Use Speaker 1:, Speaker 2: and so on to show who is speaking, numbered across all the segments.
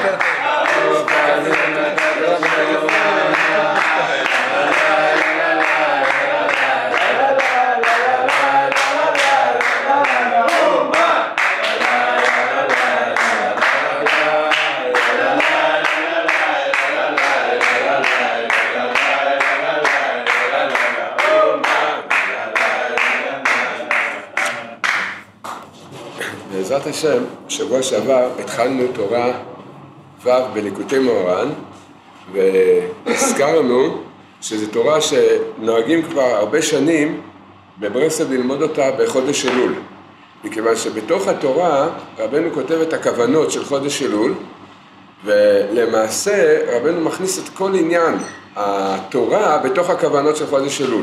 Speaker 1: בעזרת השם, שבוע שעבר התחלנו תורה ו' בליקוטי מאורן, והזכרנו שזו תורה שנוהגים כבר הרבה שנים בברסלב ללמוד אותה בחודש אלול. מכיוון שבתוך התורה רבנו כותב את הכוונות של חודש אלול, ולמעשה רבנו מכניס את כל עניין התורה בתוך הכוונות של חודש אלול.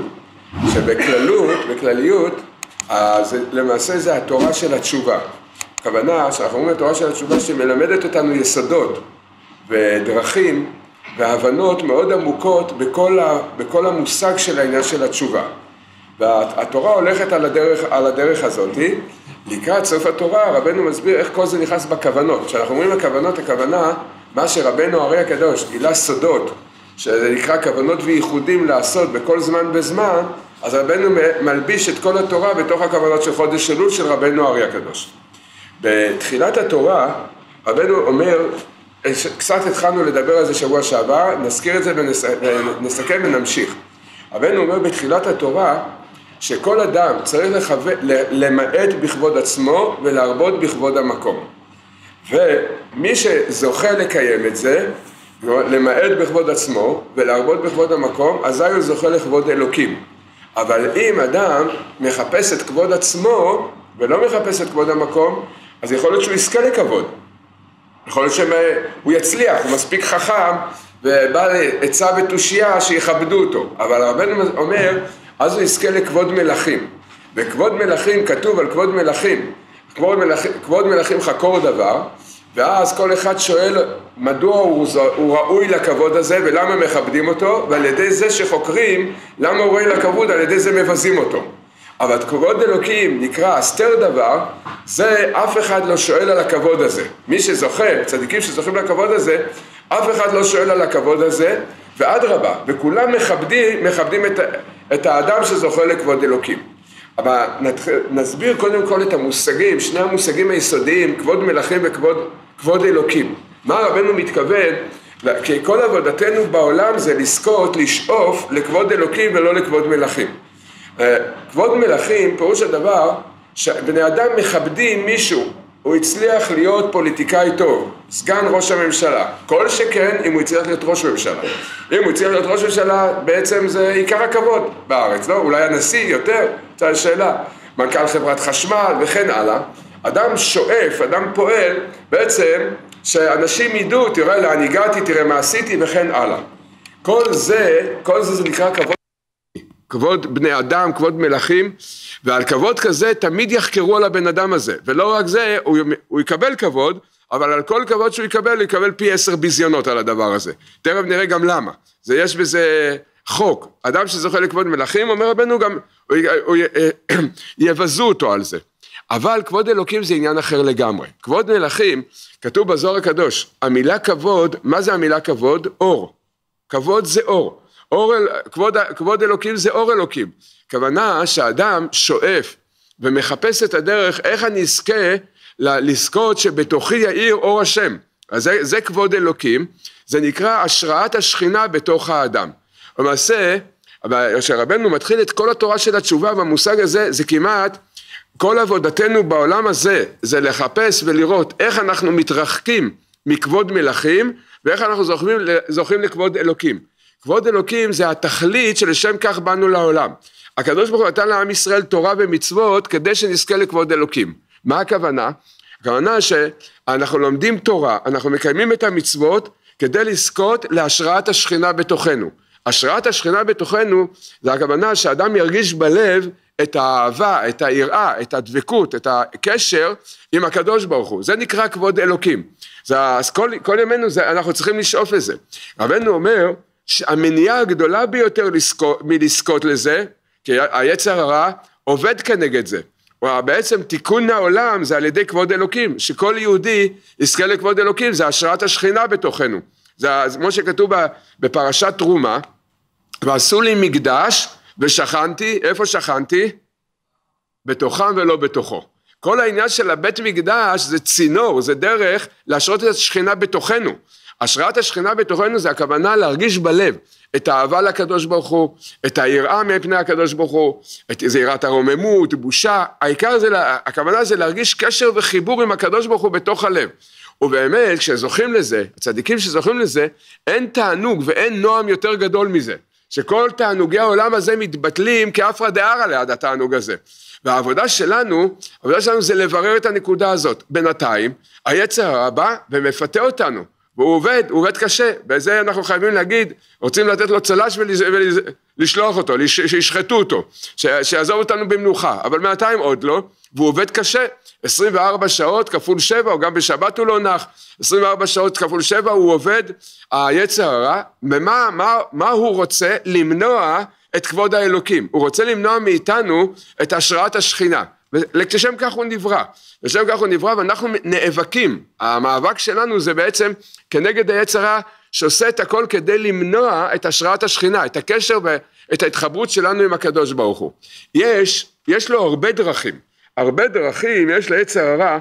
Speaker 1: בכלליות, למעשה זה התורה של התשובה. הכוונה שאנחנו אומרים התורה של התשובה שמלמדת אותנו יסודות ודרכים והבנות מאוד עמוקות בכל המושג של העניין של התשובה. והתורה הולכת על הדרך הזאת. לקראת סוף התורה רבנו מסביר איך כל זה נכנס בכוונות. כשאנחנו אומרים הכוונות, הכוונה מה שרבנו הרי הקדוש גילה סודות שזה נקרא כוונות וייחודים לעשות בכל זמן בזמן, אז רבנו מלביש את כל התורה בתוך הכוונות של חודש אלול של רבנו הרי הקדוש. בתחילת התורה רבנו אומר, קצת התחלנו לדבר על זה שבוע שעבר, נזכיר את זה ונסכם ונמשיך. רבנו אומר בתחילת התורה שכל אדם צריך למעט בכבוד עצמו ולהרבות בכבוד המקום. ומי שזוכה לקיים את זה, למעט בכבוד עצמו ולהרבות בכבוד המקום, אזי הוא זוכה לכבוד אלוקים. אבל אם אדם מחפש את כבוד עצמו ולא מחפש את כבוד המקום, אז יכול להיות שהוא יזכה לכבוד. יכול להיות שהוא יצליח, הוא מספיק חכם ובא לעצה ותושייה שיכבדו אותו. אבל רבנו אומר, אז הוא יזכה לכבוד מלכים. וכבוד מלכים כתוב על כבוד מלכים. כבוד מלכים חקור דבר, ואז כל אחד שואל מדוע הוא ראוי לכבוד הזה ולמה מכבדים אותו, ועל ידי זה שחוקרים למה הוא ראוי לכבוד, על ידי זה מבזים אותו. אבל כבוד אלוקים נקרא אסתר דבר, זה אף אחד לא שואל על הכבוד הזה. מי שזוכה, צדיקים שזוכים לכבוד הזה, אף אחד לא שואל על הכבוד הזה, ואדרבה, וכולם מכבדים את האדם שזוכה לכבוד אלוקים. אבל נסביר קודם כל את המושגים, שני המושגים היסודיים, כבוד מלכים וכבוד אלוקים. מה רבנו מתכוון? כי כל עבודתנו בעולם זה לזכות, לשאוף לכבוד אלוקים ולא לכבוד מלכים. כבוד מלכים, פירוש הדבר, שבני אדם מכבדים מישהו, הוא הצליח להיות פוליטיקאי טוב, סגן ראש הממשלה, כל שכן אם הוא הצליח להיות ראש ממשלה. אם הוא הצליח להיות ראש ממשלה, בעצם זה עיקר הכבוד בארץ, לא? אולי הנשיא יותר, זו השאלה, מנכ"ל חברת חשמל וכן הלאה. אדם שואף, אדם פועל, בעצם שאנשים ידעו, תראה לאן הגעתי, תראה מה עשיתי וכן הלאה. כל זה נקרא כבוד. כבוד בני אדם, כבוד מלכים, ועל כבוד כזה תמיד יחקרו על הבן אדם הזה, ולא רק זה, הוא יקבל כבוד, אבל על כל כבוד שהוא יקבל פי 10 ביזיונות על הדבר הזה. תכף נראה גם למה. יש בזה חוק. אדם שזוכה לכבוד מלכים, אומר רבנו גם, יבזו אותו על זה. אבל כבוד אלוקים זה עניין אחר לגמרי. כבוד מלכים, כתוב בזוהר הקדוש, המילה כבוד, מה זה המילה כבוד? אור. כבוד זה אור. כבוד אלוקים זה אור אלוקים. כוונה שהאדם שואף ומחפש את הדרך, איך אני אזכה לזכות שבתוכי יאיר אור השם. אז זה כבוד אלוקים, זה נקרא השראת השכינה בתוך האדם. למעשה, כשרבנו מתחיל את כל התורה של התשובה, והמושג הזה זה כמעט, כל עבודתנו בעולם הזה, זה לחפש ולראות איך אנחנו מתרחקים מכבוד מלכים, ואיך אנחנו זוכים לכבוד אלוקים. כבוד אלוקים זה התכלית שלשם כך באנו לעולם. הקדוש ברוך הוא נתן לעם ישראל תורה ומצוות כדי שנזכה לכבוד אלוקים. מה הכוונה? הכוונה שאנחנו לומדים תורה, אנחנו מקיימים את המצוות כדי לזכות להשראת השכינה בתוכנו. השראת השכינה בתוכנו זה הכוונה שאדם ירגיש בלב את האהבה, את היראה, את הדבקות, את הקשר עם הקדוש ברוך הוא. זה נקרא כבוד אלוקים. אז כל ימינו אנחנו צריכים לשאוף לזה. רבנו אומר שהמניעה הגדולה ביותר מלזכות לזה, כי היצר הרע עובד כנגד זה. בעצם תיקון העולם זה על ידי כבוד אלוקים, שכל יהודי יזכה לכבוד אלוקים, זה השראת השכינה בתוכנו. זה כמו שכתוב בפרשת תרומה, ועשו לי מקדש ושכנתי, איפה שכנתי? בתוכם ולא בתוכו. כל העניין של הבית מקדש זה צינור, זה דרך להשרות את השכינה בתוכנו. השראת השכינה בתוכנו זה הכוונה להרגיש בלב את האהבה לקדוש ברוך הוא, את היראה מפני הקדוש ברוך הוא, את יראת הרוממות, בושה, העיקר זה, הכוונה זה להרגיש קשר וחיבור עם הקדוש ברוך הוא בתוך הלב. ובאמת כשזוכים לזה, הצדיקים שזוכים לזה, אין תענוג ואין נועם יותר גדול מזה, שכל תענוגי העולם הזה מתבטלים כאפרא דארעא ליד התענוג הזה. והעבודה שלנו זה לברר את הנקודה הזאת. בינתיים, היצר הרע בא ומפתה אותנו, והוא עובד קשה, בזה אנחנו חייבים להגיד, רוצים לתת לו צל"ש ולשלוח אותו, שישחטו אותו, שיעזוב אותנו במנוחה, אבל בינתיים עוד לא, והוא עובד קשה, 24 שעות כפול 7, או גם בשבת הוא לא נח, 24 שעות כפול 7 הוא עובד, היצר הרע, מה הוא רוצה? למנוע את כבוד האלוקים, הוא רוצה למנוע מאיתנו את השראת השכינה, לשם כך הוא נברא, לשם כך הוא נברא ואנחנו נאבקים, המאבק שלנו זה בעצם כנגד היצר הרע שעושה את הכל כדי למנוע את השראת השכינה, את הקשר ואת ההתחברות שלנו עם הקדוש ברוך הוא. יש לו הרבה דרכים יש ליצר הרע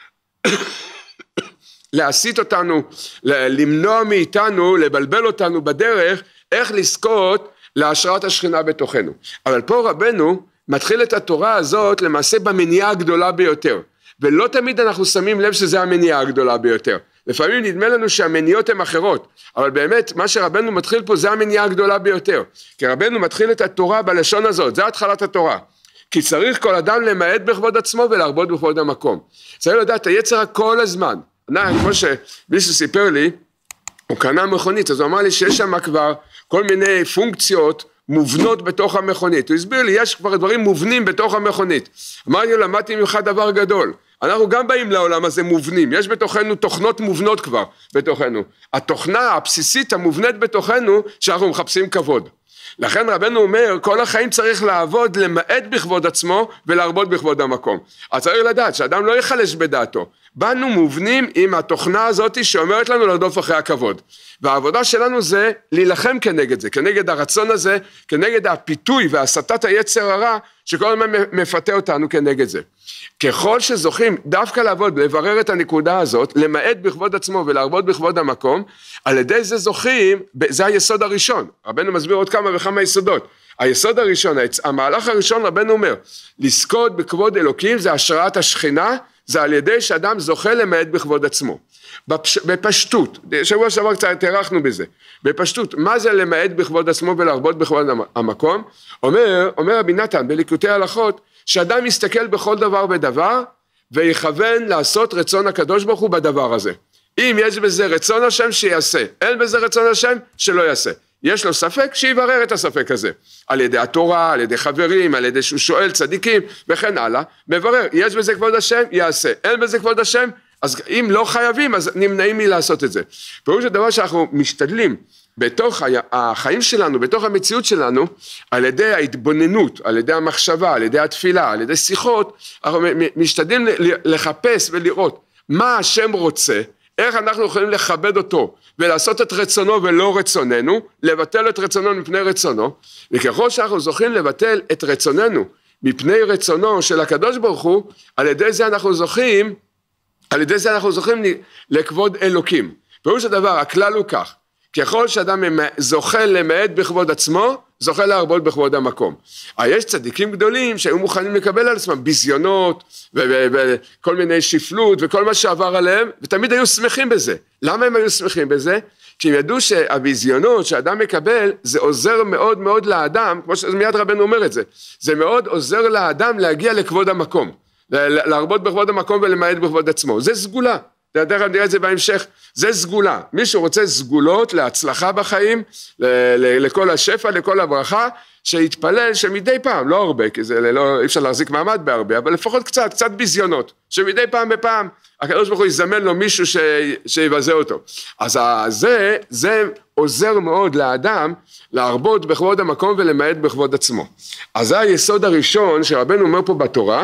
Speaker 1: להסיט אותנו, למנוע מאיתנו, לבלבל אותנו בדרך, איך לזכות להשראת השכינה בתוכנו. אבל פה רבנו מתחיל את התורה הזאת למעשה במניעה הגדולה ביותר, ולא תמיד אנחנו שמים לב שזה המניעה הגדולה ביותר. לפעמים נדמה לנו שהמניעות הן אחרות, אבל באמת מה שרבנו מתחיל פה זה המניעה הגדולה ביותר, כי רבנו מתחיל את התורה בלשון הזאת, זה התחלת התורה. כי צריך כל אדם למעט בכבוד עצמו ולהרבות בכבוד המקום. צריך לדעת, היצר כל הזמן. כמו שמישהו סיפר לי, הוא קנה מכונית, אז הוא אמר לי שיש שם כבר כל מיני פונקציות מובנות בתוך המכונית. הוא הסביר לי, יש כבר דברים מובנים בתוך המכונית. אמרתי לו, למדתי ממך דבר גדול. אנחנו גם באים לעולם הזה מובנים, יש בתוכנו תוכנות מובנות כבר בתוכנו. התוכנה הבסיסית המובנית בתוכנו, שאנחנו מחפשים כבוד. לכן רבנו אומר, כל החיים צריך לעבוד למעט בכבוד עצמו ולהרבות בכבוד המקום. אז צריך לדעת שאדם לא יחלש בדעתו. באנו מובנים עם התוכנה הזאת שאומרת לנו לרדוף אחרי הכבוד. והעבודה שלנו זה להילחם כנגד זה, כנגד הרצון הזה, כנגד הפיתוי והסתת היצר הרע שכל הזמן מפתה אותנו כנגד זה. ככל שזוכים דווקא לעבוד, לברר את הנקודה הזאת, למעט בכבוד עצמו ולהרבות בכבוד המקום, על ידי זה זוכים, זה היסוד הראשון. רבנו מסביר עוד כמה וכמה יסודות. היסוד הראשון, המהלך הראשון רבנו אומר, לזכות בכבוד אלוקים זה השראת השכינה, זה על ידי שאדם זוכה למעט בכבוד עצמו. בפשטות, שבוע שעבר קצת תארחנו בזה, בפשטות, מה זה למעט בכבוד עצמו ולהרבות בכבוד המקום? אומר רבי נתן בליקוטי הלכות, שאדם יסתכל בכל דבר ודבר, ויכוון לעשות רצון הקדוש ברוך הוא בדבר הזה. אם יש בזה רצון השם שיעשה, אין בזה רצון השם שלא יעשה. יש לו ספק שיברר את הספק הזה, על ידי התורה, על ידי חברים, על ידי שהוא שואל צדיקים וכן הלאה, מברר, יש בזה כבוד השם, יעשה, אין בזה כבוד השם, אז אם לא חייבים, אז נמנעים מלעשות את זה. פירוש הדבר שאנחנו משתדלים בתוך החיים שלנו, בתוך המציאות שלנו, על ידי ההתבוננות, על ידי המחשבה, על ידי התפילה, על ידי שיחות, אנחנו משתדלים לחפש ולראות מה השם רוצה, איך אנחנו יכולים לכבד אותו ולעשות את רצונו ולא רצוננו, לבטל את רצונו מפני רצונו, וככל שאנחנו זוכים לבטל את רצוננו מפני רצונו של הקדוש ברוך הוא, על ידי זה אנחנו זוכים לכבוד אלוקים. פירוש הדבר, הכלל הוא כך, ככל שאדם זוכה למעט בכבוד עצמו, זוכה להרבות בכבוד המקום. יש צדיקים גדולים שהיו מוכנים לקבל על עצמם ביזיונות וכל מיני שפלות וכל מה שעבר עליהם, ותמיד היו שמחים בזה. למה הם היו שמחים בזה? כי הם ידעו שהביזיונות שאדם מקבל, זה עוזר מאוד מאוד לאדם, כמו שמיד רבנו אומר את זה, זה מאוד עוזר לאדם להגיע לכבוד המקום, להרבות בכבוד המקום ולמעט בכבוד עצמו. זה סגולה. דרך נראה את זה בהמשך, זה סגולה. מישהו רוצה סגולות להצלחה בחיים, לכל השפע, לכל הברכה, שיתפלל שמדי פעם, לא הרבה, כי זה לא, אי אפשר להחזיק מעמד בהרבה, אבל לפחות קצת ביזיונות, שמדי פעם בפעם, הקדוש ברוך הוא יזמן לו מישהו שיבזה אותו. אז זה עוזר מאוד לאדם, להרבות בכבוד המקום ולמעט בכבוד עצמו. אז זה היסוד הראשון שרבנו אומר פה בתורה,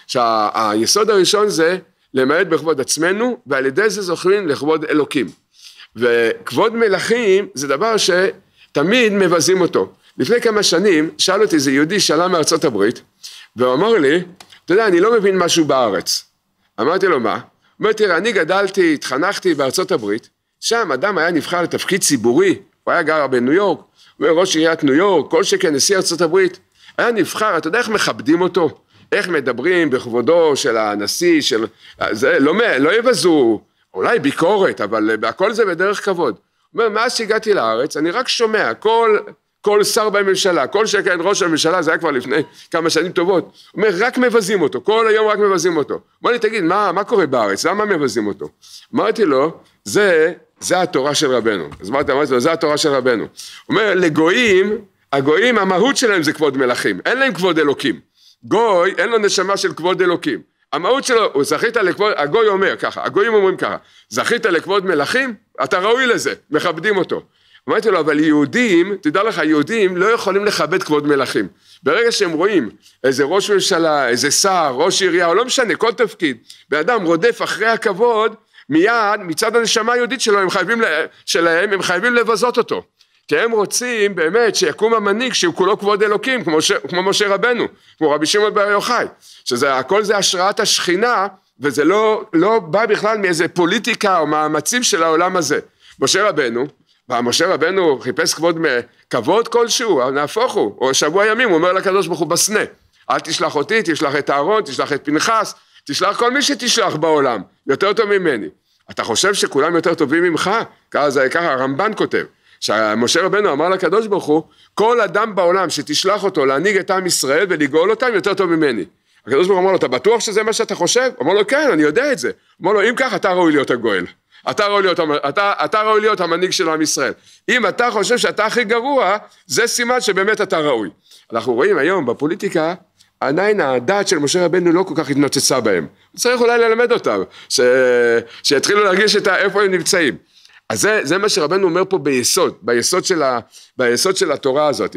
Speaker 1: שהיסוד הראשון זה למעט בכבוד עצמנו, ועל ידי זה זוכרים לכבוד אלוקים. וכבוד מלכים זה דבר שתמיד מבזים אותו. לפני כמה שנים שאל אותי איזה יהודי שעלה מארצות הברית, והוא אמר לי, אתה יודע, אני לא מבין משהו בארץ. אמרתי לו, מה? הוא אומר, תראה, אני גדלתי, התחנכתי בארצות הברית, שם אדם היה נבחר לתפקיד ציבורי, הוא היה גר בניו יורק, הוא אומר, ראש עיריית ניו יורק, כל שכן נשיא ארצות הברית, היה נבחר, אתה יודע איך מכבדים אותו? איך מדברים בכבודו של הנשיא, זה לא יבזו, אולי ביקורת, אבל הכל זה בדרך כבוד. הוא אומר, מאז שהגעתי לארץ, אני רק שומע, כל שר בממשלה, כל שכן ראש הממשלה, זה היה כבר לפני כמה שנים טובות, הוא אומר, רק מבזים אותו, כל היום רק מבזים אותו. אמר לי, תגיד, מה קורה בארץ? למה מבזים אותו? אמרתי לו, זה התורה של רבנו. אז אמרתי לו, זה התורה של רבנו. הוא אומר, לגויים, הגויים, המהות שלהם זה כבוד מלכים, אין להם כבוד אלוקים. גוי, אין לו נשמה של כבוד אלוקים. המהות שלו, הוא זכית לכבוד, הגוי אומר ככה, הגויים אומרים ככה, זכית לכבוד מלכים, אתה ראוי לזה, מכבדים אותו. אמרתי לו, אבל יהודים, תדע לך, יהודים לא יכולים לכבד כבוד מלכים. ברגע שהם רואים איזה ראש ממשלה, איזה שר, ראש עירייה, או לא משנה, כל תפקיד, באדם רודף אחרי הכבוד, מיד, מצד הנשמה היהודית שלהם, הם חייבים לבזות אותו. כי הם רוצים באמת שיקום המנהיג שהוא כולו כבוד אלוקים, כמו משה רבנו, כמו רבי שמעון בר יוחאי, הכל זה השראת השכינה, וזה לא בא בכלל מאיזה פוליטיקה או מאמצים של העולם הזה. משה רבנו חיפש כבוד כלשהו, נהפוך הוא, או שבוע ימים, הוא אומר לקדוש ברוך הוא בסנה, אל תשלח אותי, תשלח את אהרון, תשלח את פנחס, תשלח כל מי שתשלח בעולם, יותר טוב ממני. אתה חושב שכולם יותר טובים ממך? ככה הרמב"ן כותב. שמשה רבנו אמר לקדוש ברוך הוא, כל אדם בעולם שתשלח אותו להנהיג את עם ישראל ולגאול אותם יותר טוב ממני. הקדוש ברוך הוא אמר לו, אתה בטוח שזה מה שאתה חושב? אמר לו, כן, אני יודע את זה. אמר לו, אם כך, אתה ראוי להיות הגואל. אתה ראוי להיות המנהיג של עם ישראל. אם אתה חושב שאתה הכי גרוע, זה סימן שבאמת אתה ראוי. אנחנו רואים היום בפוליטיקה, עדיין הדעת של משה רבנו לא כל כך התנוצצה בהם. צריך אולי ללמד אותם, שיתחילו להרגיש איפה הם נמצאים. אז זה מה שרבנו אומר פה ביסוד של התורה הזאת.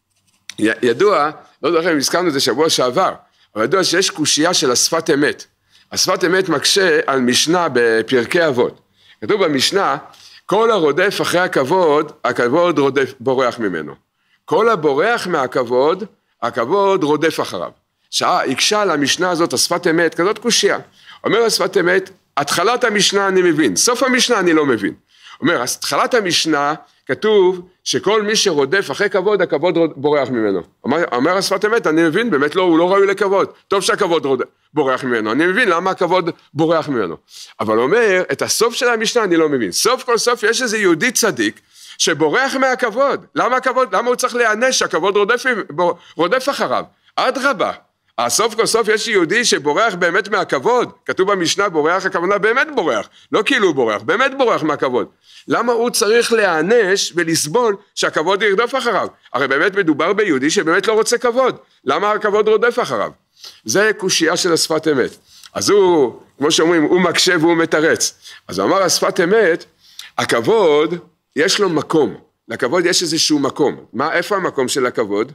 Speaker 1: ידוע, לא יודע אם הזכרנו את זה שבוע שעבר, אבל ידוע שיש קושייה של השפת אמת. השפת אמת מקשה על משנה בפרקי אבות. כתוב במשנה, כל הרודף אחרי הכבוד, הכבוד בורח ממנו. כל הבורח מהכבוד, הכבוד רודף אחריו. הקשה על המשנה הזאת, השפת אמת, כזאת קושייה. אומר השפת אמת, התחלת המשנה אני מבין, סוף המשנה אני לא מבין. אומר, התחלת המשנה כתוב שכל מי שרודף אחרי כבוד, הכבוד בורח ממנו. אומר השפת אמת, אני מבין, באמת לא, הוא לא ראוי לכבוד. טוב שהכבוד בורח ממנו, אני מבין למה הכבוד בורח ממנו. אבל אומר, את הסוף של המשנה אני לא מבין. סוף כל סוף יש איזה יהודי צדיק שבורח מהכבוד. למה הכבוד? למה הוא צריך להיענש שהכבוד רודף אחריו? אדרבה. הסוף כל סוף יש יהודי שבורח באמת מהכבוד, כתוב במשנה בורח, הכוונה באמת בורח, לא כאילו בורח, באמת בורח מהכבוד. למה הוא צריך להיענש ולסבול שהכבוד ירדוף אחריו? הרי באמת מדובר ביהודי שבאמת לא רוצה כבוד, למה הכבוד רודף אחריו? זה קושייה של השפת אמת. אז הוא, כמו שאומרים, הוא מקשה והוא מתרץ. אז הוא אמר השפת אמת, הכבוד יש לו מקום, לכבוד יש איזשהו מקום. איפה המקום של הכבוד?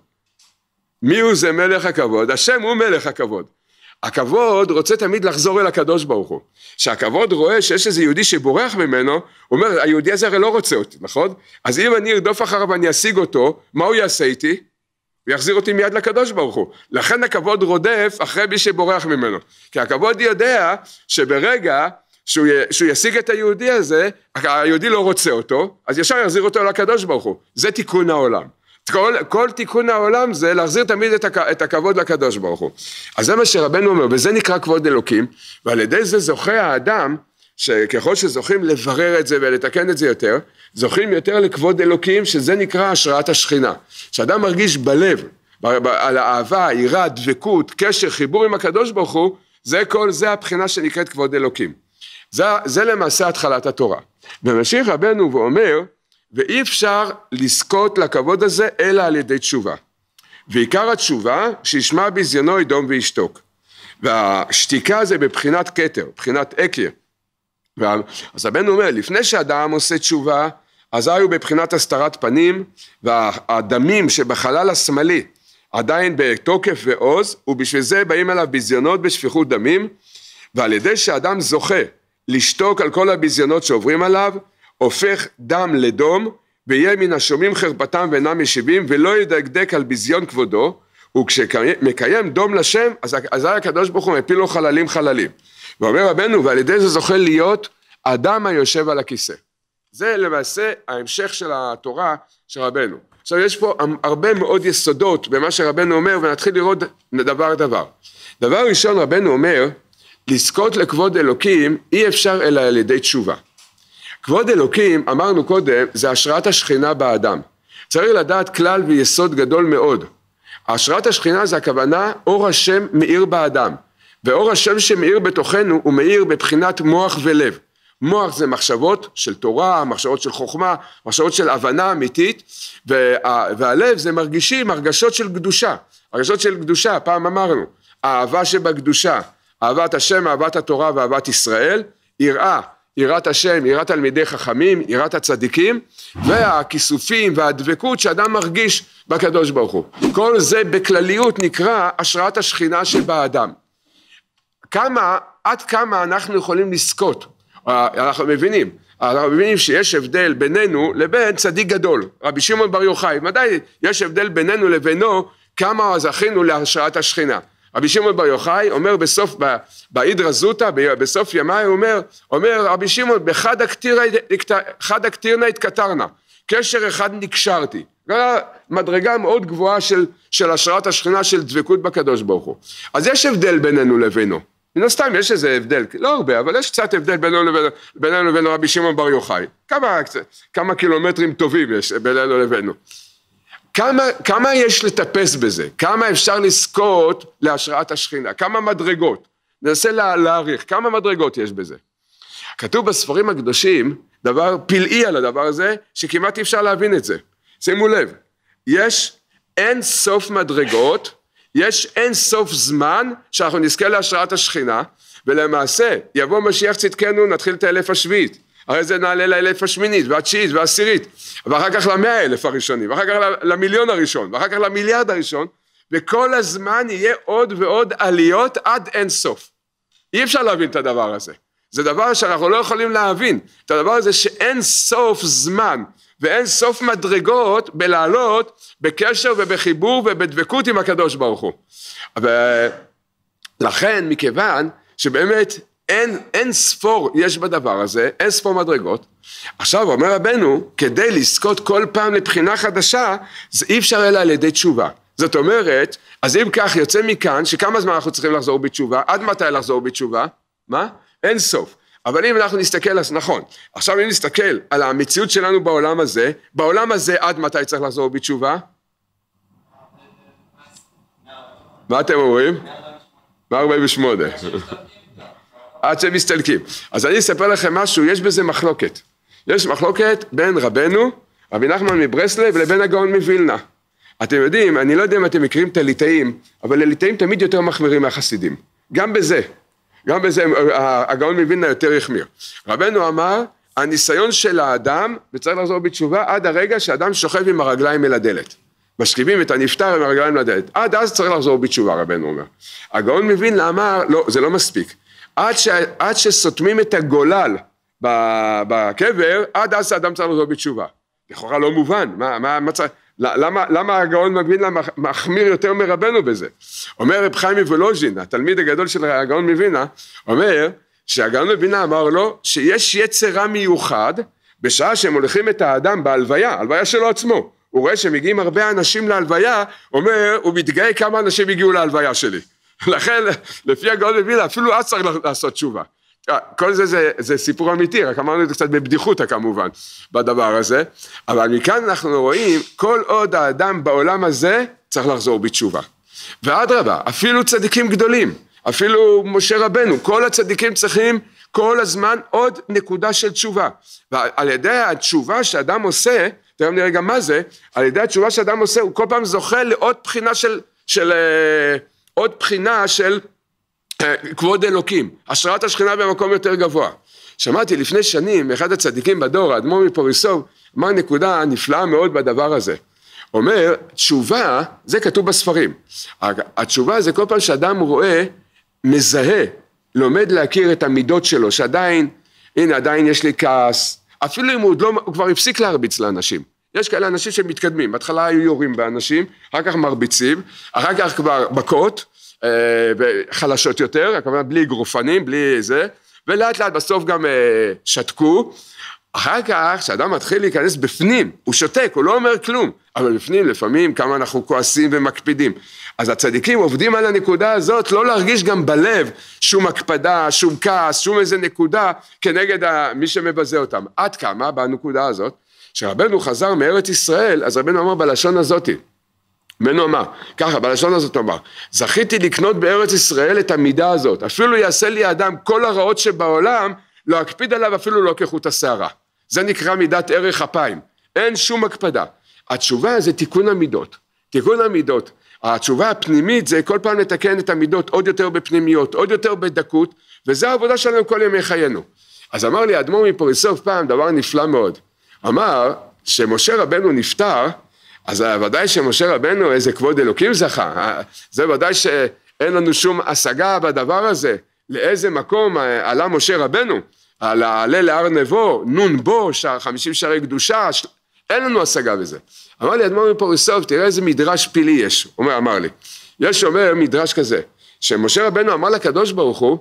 Speaker 1: מי הוא זה מלך הכבוד? השם הוא מלך הכבוד. הכבוד רוצה תמיד לחזור אל הקדוש ברוך הוא. שהכבוד רואה שיש איזה יהודי שבורח ממנו, הוא אומר, היהודי הזה הרי לא רוצה אותי, נכון? אז אם אני ארדוף אחריו ואני אשיג אותו, מה הוא יעשה איתי? הוא יחזיר אותי מיד לקדוש ברוך הוא. לכן הכבוד רודף אחרי מי שבורח ממנו. כי הכבוד יודע שברגע שהוא ישיג את היהודי הזה, היהודי לא רוצה אותו, אז ישר יחזיר אותו לקדוש ברוך הוא. זה תיקון העולם. כל תיקון העולם זה להחזיר תמיד את הכבוד לקדוש ברוך הוא. אז זה מה שרבנו אומר, וזה נקרא כבוד אלוקים, ועל ידי זה זוכה האדם, שככל שזוכים לברר את זה ולתקן את זה יותר, זוכים יותר לכבוד אלוקים, שזה נקרא השראת השכינה. שאדם מרגיש בלב, על האהבה, יראה, דבקות, קשר, חיבור עם הקדוש ברוך הוא, זה הבחינה שנקראת כבוד אלוקים. זה למעשה התחלת התורה. וממשיך רבנו ואומר, ואי אפשר לזכות לכבוד הזה אלא על ידי תשובה. ועיקר התשובה שישמע בזיונו ידום וישתוק. והשתיקה זה בבחינת כתר, בחינת עקר. אז רבנו אומר, לפני שאדם עושה תשובה, אז היו בבחינת הסתרת פנים, והדמים שבחלל השמאלי, עדיין בתוקף ועוז, ובשביל זה באים אליו ביזיונות בשפיכות דמים, ועל ידי שאדם זוכה לשתוק על כל הביזיונות שעוברים עליו, הופך דם לדום, ויהיה מן השומעים חרפתם ואינם משיבים, ולא ידקדק על ביזיון כבודו, וכשמקיים דום לשם, אז הקדוש ברוך הוא מפיל לו חללים חללים. ואומר רבנו, ועל ידי זה זוכה להיות אדם היושב על הכיסא. זה למעשה ההמשך של התורה של רבנו. עכשיו יש פה הרבה מאוד יסודות במה שרבנו אומר, ונתחיל לראות דבר דבר. דבר ראשון רבנו אומר, לזכות לכבוד אלוקים אי אפשר אלא על ידי תשובה. כבוד אלוקים, אמרנו קודם, זה השראת השכינה באדם. צריך לדעת כלל ויסוד גדול מאוד. השראת השכינה זה הכוונה, אור השם מאיר באדם. ואור השם שמאיר בתוכנו, הוא מאיר בבחינת מוח ולב. מוח זה מחשבות של תורה, מחשבות של חוכמה, מחשבות של הבנה אמיתית, והלב זה מרגישים, הרגשות של קדושה. הרגשות של קדושה, פעם אמרנו, האהבה שבקדושה, אהבת השם, אהבת התורה ואהבת ישראל, יראת השם, יראת תלמידי חכמים, יראת הצדיקים, והכיסופים והדבקות שאדם מרגיש בקדוש ברוך הוא. כל זה בכלליות נקרא השראת השכינה שבאדם. עד כמה אנחנו יכולים לזכות? אנחנו מבינים שיש הבדל בינינו לבין צדיק גדול, רבי שמעון בר יוחאי, מדי יש הבדל בינינו לבינו כמה זכינו להשראת השכינה. רבי שמעון בר יוחאי אומר בסוף, בהידרא זוטא, בסוף ימי אומר רבי שמעון, בחד הקטירנא התקטרנא, קשר אחד נקשרתי. מדרגה מאוד גבוהה של השראת השכינה, של דבקות בקדוש ברוך הוא. אז יש הבדל בינינו לבינו. מן הסתם יש איזה הבדל, לא הרבה, אבל יש קצת הבדל בינינו לבין רבי שמעון בר יוחאי. כמה קילומטרים טובים יש בינינו לבינו. כמה יש לטפס בזה? כמה אפשר לזכות להשראת השכינה? כמה מדרגות? ננסה להעריך, כמה מדרגות יש בזה? כתוב בספרים הקדושים דבר פלאי על הדבר הזה, שכמעט אי אפשר להבין את זה. שימו לב, יש אין סוף מדרגות, יש אין סוף זמן שאנחנו נזכה להשראת השכינה, ולמעשה יבוא משיח צדקנו, נתחיל את האלף השביעית, הרי זה נעלה לאלף השמינית והתשיעית והעשירית, ואחר כך ל100,000 הראשונים, ואחר כך למיליון הראשון, ואחר כך למיליארד הראשון, וכל הזמן יהיה עוד ועוד עליות עד אין סוף. אי אפשר להבין את הדבר הזה. זה דבר שאנחנו לא יכולים להבין, את הדבר הזה שאין סוף זמן, ואין סוף מדרגות בלעלות בקשר ובחיבור ובדבקות עם הקדוש ברוך הוא. ולכן מכיוון שבאמת אין ספור יש בדבר הזה, אין ספור מדרגות, עכשיו אומר רבנו, כדי לזכות כל פעם לבחינה חדשה, זה אי אפשר אלא על ידי תשובה. זאת אומרת, אז אם כך יוצא מכאן, שכמה זמן אנחנו צריכים לחזור בתשובה, עד מתי לחזור בתשובה? מה? אין סוף. אבל אם אנחנו נסתכל, אז נכון, עכשיו אם נסתכל על המציאות שלנו בעולם הזה עד מתי צריך לחזור בתשובה? מה אתם אומרים? 148. עד שהם מסתלקים. אז אני אספר לכם משהו, יש בזה מחלוקת. יש מחלוקת בין רבנו, רבי נחמן מברסלב, לבין הגאון מווילנה. אתם יודעים, אני לא יודע אם אתם מכירים את הליטאים, אבל הליטאים תמיד יותר מחמירים מהחסידים. גם בזה הגאון מווילנה יותר החמיר. רבנו אמר, הניסיון של האדם, וצריך לחזור בתשובה, עד הרגע שאדם שוכב עם הרגליים אל הדלת. משכיבים את הנפטר עם הרגליים לדלת. עד אז צריך לחזור בתשובה, רבנו אומר. הגאון מווילנה אמר, לא, זה לא מספיק. עד שסותמים את הגולל בקבר, עד אז האדם צריך לחזור בתשובה. לכאורה לא מובן, למה הגאון מווילנה מחמיר יותר מרבנו בזה? אומר רב חיים מוולוז'ין, התלמיד הגדול של הגאון מווילנה, אומר שהגאון מווילנה אמר לו שיש יצרה מיוחד בשעה שהם הולכים את האדם בהלוויה שלו עצמו. הוא רואה שמגיעים הרבה אנשים להלוויה, אומר, הוא מתגאה כמה אנשים הגיעו להלוויה שלי. לכן, לפי הגאון מווילנה, אפילו אז צריך לעשות תשובה. כל זה סיפור אמיתי, רק אמרנו את זה קצת בבדיחותא כמובן, בדבר הזה, אבל מכאן אנחנו רואים, כל עוד האדם בעולם הזה, צריך לחזור בתשובה. ואדרבה, אפילו צדיקים גדולים, אפילו משה רבנו, כל הצדיקים צריכים כל הזמן עוד נקודה של תשובה. ועל ידי התשובה שאדם עושה, תראה נראה גם מה זה, על ידי התשובה שאדם עושה, הוא כל פעם זוכה לעוד בחינה של כבוד אלוקים, השראת השכינה במקום יותר גבוה. שמעתי לפני שנים, אחד הצדיקים בדור, האדמו"ר מפוריסוב, אמר נקודה נפלאה מאוד בדבר הזה. אומר, תשובה, זה כתוב בספרים. התשובה זה כל פעם שאדם רואה, מזהה, לומד להכיר את המידות שלו, שעדיין, הנה עדיין יש לי כעס, אפילו אם הוא כבר הפסיק להרביץ לאנשים. יש כאלה אנשים שמתקדמים, בהתחלה היו יורים באנשים, אחר כך מרביצים, אחר כך כבר מכות, חלשות יותר, הכוונה בלי גרופנים, בלי זה, ולאט לאט בסוף גם שתקו, אחר כך כשאדם מתחיל להיכנס בפנים, הוא שותק, הוא לא אומר כלום, אבל בפנים לפעמים כמה אנחנו כועסים ומקפידים, אז הצדיקים עובדים על הנקודה הזאת, לא להרגיש גם בלב שום הקפדה, שום כעס, שום איזה נקודה כנגד מי שמבזה אותם, עד כמה בנקודה הזאת, כשרבנו חזר מארץ ישראל, אז רבנו אמר בלשון הזאת, רבנו אמר, ככה, בלשון הזאת אמר, זכיתי לקנות בארץ ישראל את המידה הזאת, אפילו יעשה לי האדם כל הרעות שבעולם, לא אקפיד עליו אפילו לא כחוט השערה. זה נקרא מידת ערך אפיים, אין שום הקפדה. התשובה זה תיקון המידות, תיקון המידות, התשובה הפנימית זה כל פעם לתקן את המידות עוד יותר בפנימיות, עוד יותר בדקות, וזה העבודה שלנו כל ימי חיינו. אז אמר לי האדמו"ר מפוריסוב פעם דבר נפלא מאוד, אמר שמשה רבנו נפטר, אז ודאי שמשה רבנו איזה כבוד אלוקים זכה, זה ודאי שאין לנו שום השגה בדבר הזה, לאיזה מקום עלה משה רבנו, עלה להר נבו, נון בו, 50 שערי קדושה, אין לנו השגה בזה. אמר לי אדמו"ר מפוריסוב, תראה איזה מדרש פילי יש, אמר לי, יש אומר מדרש כזה, שמשה רבנו אמר לקדוש ברוך הוא,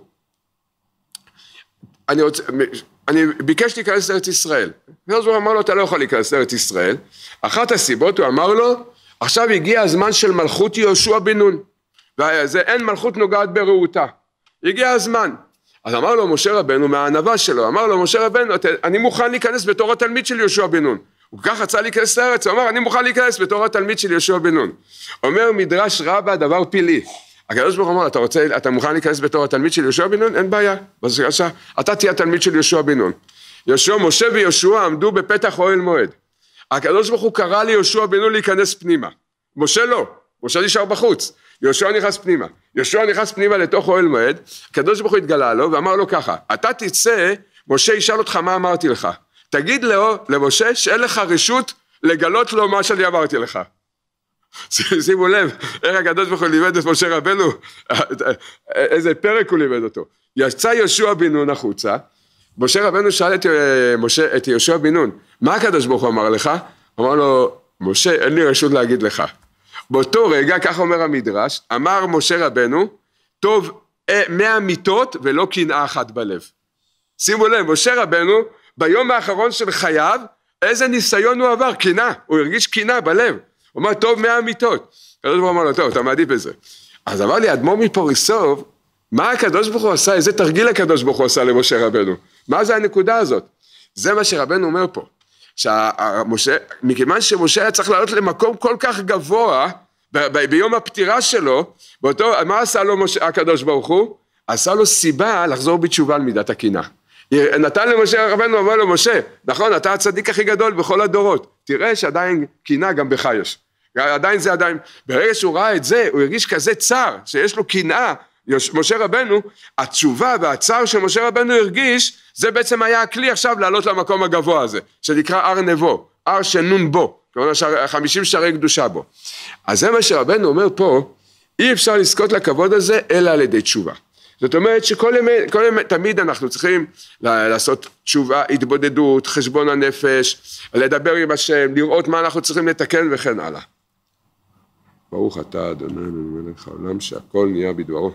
Speaker 1: אני ביקש להיכנס לארץ ישראל, ואז הוא אמר לו אתה לא יכול להיכנס לארץ ישראל, אחת הסיבות הוא אמר לו, עכשיו הגיע הזמן של מלכות יהושע בן נון, ואין מלכות נוגעת ברעותה, הגיע הזמן, אז אמר לו משה רבנו מהענווה שלו, אמר לו משה רבנו אני מוכן להיכנס בתור התלמיד של יהושע בן נון, הוא כך רצה להיכנס לארץ, הוא אמר אני מוכן להיכנס בתור התלמיד של יהושע בן נון, אומר מדרש רבה דבר פילי, הקדוש ברוך הוא אמר, אתה מוכן להיכנס בתור התלמיד של יהושע בן נון? אין בעיה. אתה תהיה התלמיד של יהושע בן נון. משה ויהושע עמדו בפתח אוהל מועד. הקדוש ברוך הוא קרא ליהושע בן נון להיכנס פנימה. משה לא, משה נשאר בחוץ. יהושע נכנס פנימה. יהושע נכנס פנימה לתוך אוהל מועד, הקדוש ברוך הוא התגלה לו ואמר לו ככה, אתה תצא, משה ישאל אותך מה אמרתי לך. תגיד לו, למשה, שאין לך רשות לגלות לו מה שאני אמרתי לך. שימו לב, איך הקדוש ברוך הוא לימד את משה רבנו, איזה פרק הוא לימד אותו. יצא יהושע בן נון החוצה, משה רבנו שאל את יהושע בן נון, מה הקדוש ברוך הוא אמר לך? אמר לו, משה אין לי רשות להגיד לך. באותו רגע, כך אומר המדרש, אמר משה רבנו, טוב 100 מיתות ולא קנאה אחת בלב. שימו לב, משה רבנו ביום האחרון של חייו, איזה ניסיון הוא עבר, קנאה, הוא הרגיש קנאה בלב. הוא אמר, טוב 100 מיתות. הקדוש ברוך הוא אמר לו, טוב, אתה מעדיף בזה. אז אמר לי, אדמו"ר מפוריסוב, מה הקדוש ברוך הוא עשה? איזה תרגיל הקדוש ברוך הוא עשה למשה רבנו? מה זה הנקודה הזאת? זה מה שרבנו אומר פה. מכיוון שמשה היה צריך לעלות למקום כל כך גבוה, ביום הפטירה שלו, מה עשה לו הקדוש ברוך הוא? עשה לו סיבה לחזור בתשובה על מידת הקנאה. נתן למשה רבנו, אמר לו, משה, נכון, אתה הצדיק הכי גדול בכל הדורות, תראה שעדיין קנאה גם בך יש, עדיין זה עדיין, ברגע שהוא ראה את זה, הוא הרגיש כזה צער, שיש לו קנאה, משה רבנו, התשובה והצער שמשה רבנו הרגיש, זה בעצם היה הכלי עכשיו לעלות למקום הגבוה הזה, שנקרא הר נבו, הר שנון בו, כלומר 50 שערי קדושה בו. אז זה מה שרבנו אומר פה, אי אפשר לזכות לכבוד הזה, אלא על ידי תשובה. זאת אומרת שכל ימי, תמיד אנחנו צריכים לעשות תשובה, התבודדות, חשבון הנפש, לדבר עם השם, לראות מה אנחנו צריכים לתקן וכן הלאה. ברוך אתה אדוני מלך העולם שהכל נהיה בדברו.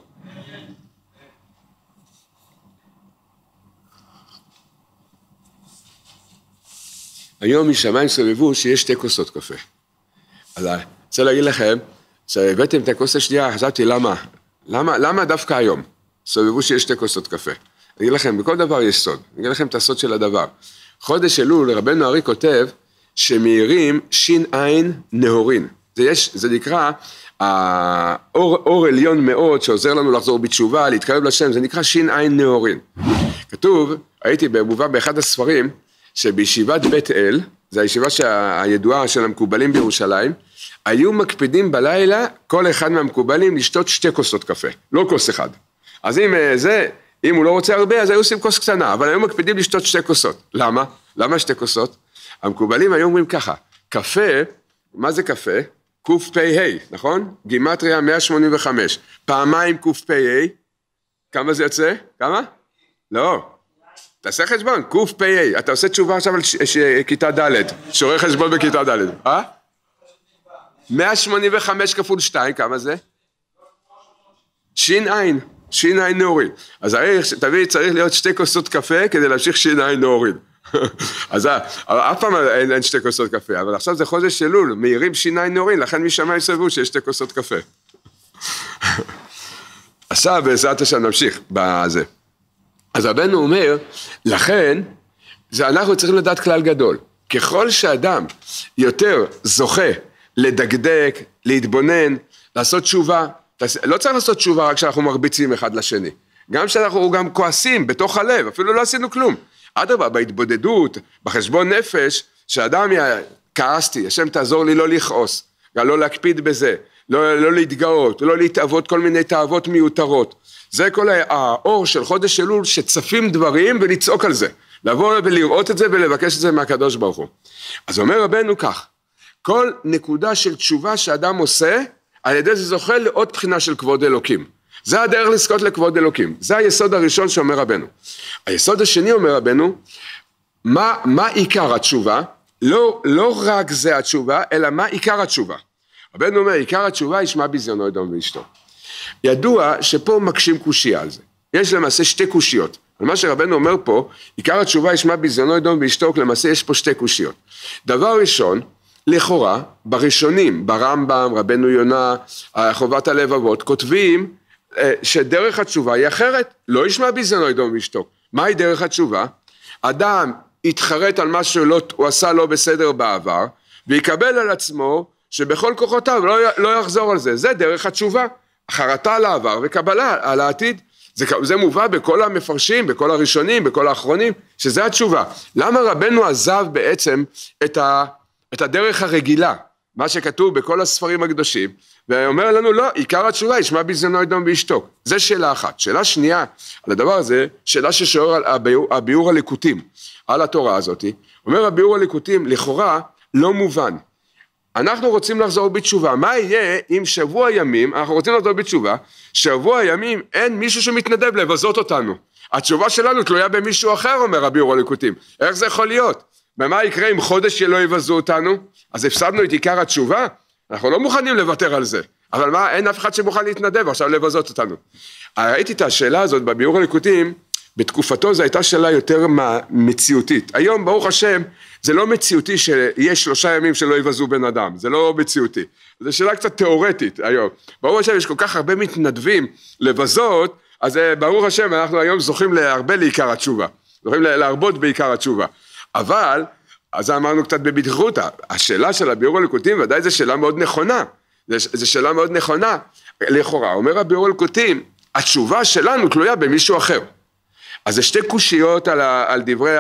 Speaker 1: היום משמיים סובבו שיש 2 כוסות קפה. אז אני רוצה להגיד לכם, שהבאתם את הכוס השנייה, חשבתי למה דווקא היום? סובבו שיש 2 כוסות קפה. אני אגיד לכם, בכל דבר יש סוד. אני אגיד לכם את הסוד של הדבר. חודש אלול, רבנו ארי כותב, שמאירים שין נהורין. זה נקרא, אור עליון מאוד, שעוזר לנו לחזור בתשובה, להתקרב לשם, זה נקרא שין נהורין. כתוב, הייתי במובא באחד הספרים, שבישיבת בית אל, זו הישיבה הידועה של המקובלים בירושלים, היו מקפידים בלילה, כל אחד מהמקובלים לשתות 2 כוסות קפה, לא כוס אחד. אז אם הוא לא רוצה הרבה, אז היו עושים כוס קטנה, אבל היו מקפידים לשתות 2 כוסות. למה? למה 2 כוסות? המקובלים היו אומרים ככה, קפה מה זה קפה? קפ"ה, נכון? גימטריה 185. פעמיים קפ"ה, כמה זה יוצא? כמה? לא. תעשה חשבון, קפ"ה, אתה עושה תשובה עכשיו על כיתה ד', שורר חשבון בכיתה ד', 185 כפול 2, כמה זה? שין עין נעורים. אז תביא, צריך להיות 2 כוסות קפה כדי להמשיך שין עין נעורים. אז אף פעם אין 2 כוסות קפה, אבל עכשיו זה חודש אלול, מהירים שין עין נעורים, לכן משמיים סברו שיש 2 כוסות קפה. עכשיו בעזרת השם נמשיך בזה. אז רבנו אומר, לכן, אנחנו צריכים לדעת כלל גדול. ככל שאדם יותר זוכה לדקדק, להתבונן, לעשות תשובה, לא צריך לעשות תשובה רק כשאנחנו מרביצים אחד לשני. גם כשאנחנו גם כועסים בתוך הלב, אפילו לא עשינו כלום. אדרבה, בהתבודדות, בחשבון נפש, שאדם כעסתי, השם תעזור לי לא לכעוס, גם לא להקפיד בזה, לא להתגאות, לא להתאבות כל מיני תאוות מיותרות. זה כל האור של חודש אלול שצפים דברים ולצעוק על זה. לבוא ולראות את זה ולבקש את זה מהקדוש ברוך הוא. אז אומר רבנו כך, כל נקודה של תשובה שאדם עושה, על ידי זה זוכה לעוד בחינה של כבוד אלוקים. זה הדרך לזכות לכבוד אלוקים. זה היסוד הראשון שאומר רבנו. היסוד השני אומר רבנו, מה עיקר התשובה? לא רק זה התשובה, אלא מה עיקר התשובה? רבנו אומר, עיקר התשובה ישמע ביזיונו אדום ואשתו. ידוע שפה מקשים קושיה על זה. יש למעשה 2 קושיות. על מה שרבנו אומר פה, עיקר התשובה ישמע ביזיונו אדום ואשתו, למעשה יש פה 2 קושיות. דבר ראשון, לכאורה, בראשונים, ברמב"ם, רבנו יונה, חובת הלבבות, כותבים שדרך התשובה היא אחרת, לא ישמע ביזיונו אדום ואשתו. מהי דרך התשובה? אדם יתחרט על מה שהוא עשה לא בסדר בעבר, ויקבל על עצמו שבכל כוחותיו לא יחזור על זה. זה דרך התשובה. חרטה על העבר וקבלה על העתיד. זה מובא בכל המפרשים, בכל הראשונים, בכל האחרונים, שזה התשובה. למה רבנו עזב בעצם את הדרך הרגילה, מה שכתוב בכל הספרים הקדושים, ואומר לנו לא, עיקר התשובה ישמע ביזיונו אדום ואשתו. זה שאלה אחת. שאלה שנייה על הדבר הזה, שאלה ששואר על הביאור הליקוטים, על התורה הזאת. אומר הביאור הליקוטים, לכאורה לא מובן. אנחנו רוצים לחזור בתשובה, מה יהיה אם שבוע ימים, אנחנו רוצים לחזור בתשובה, שבוע ימים אין מישהו שמתנדב לבזות אותנו. התשובה שלנו תלויה במישהו אחר, אומר הביאור הליקוטים. איך זה יכול להיות? ומה יקרה אם חודש שלא יבזו אותנו? אז הפסדנו את עיקר התשובה? אנחנו לא מוכנים לוותר על זה. אבל מה, אין אף אחד שמוכן להתנדב עכשיו לבזות אותנו. ראיתי את השאלה הזאת בביאור הליקוטים, בתקופתו זו הייתה שאלה יותר מציאותית. היום ברוך השם זה לא מציאותי שיש 3 ימים שלא יבזו בן אדם, זה לא מציאותי. זו שאלה קצת תיאורטית היום. ברוך השם יש כל כך הרבה מתנדבים לבזות, אז ברוך השם אנחנו היום זוכים להרבה לעיקר התשובה. זוכים להרבות בעיקר התשובה. אבל, אז אמרנו קצת בבדיחות, השאלה של הביאור הליקוטים ודאי זו שאלה מאוד נכונה. זו שאלה מאוד נכונה. לכאורה, אומר הביאור הליקוטים, התשובה שלנו תלויה במישהו אחר. אז זה 2 קושיות על דברי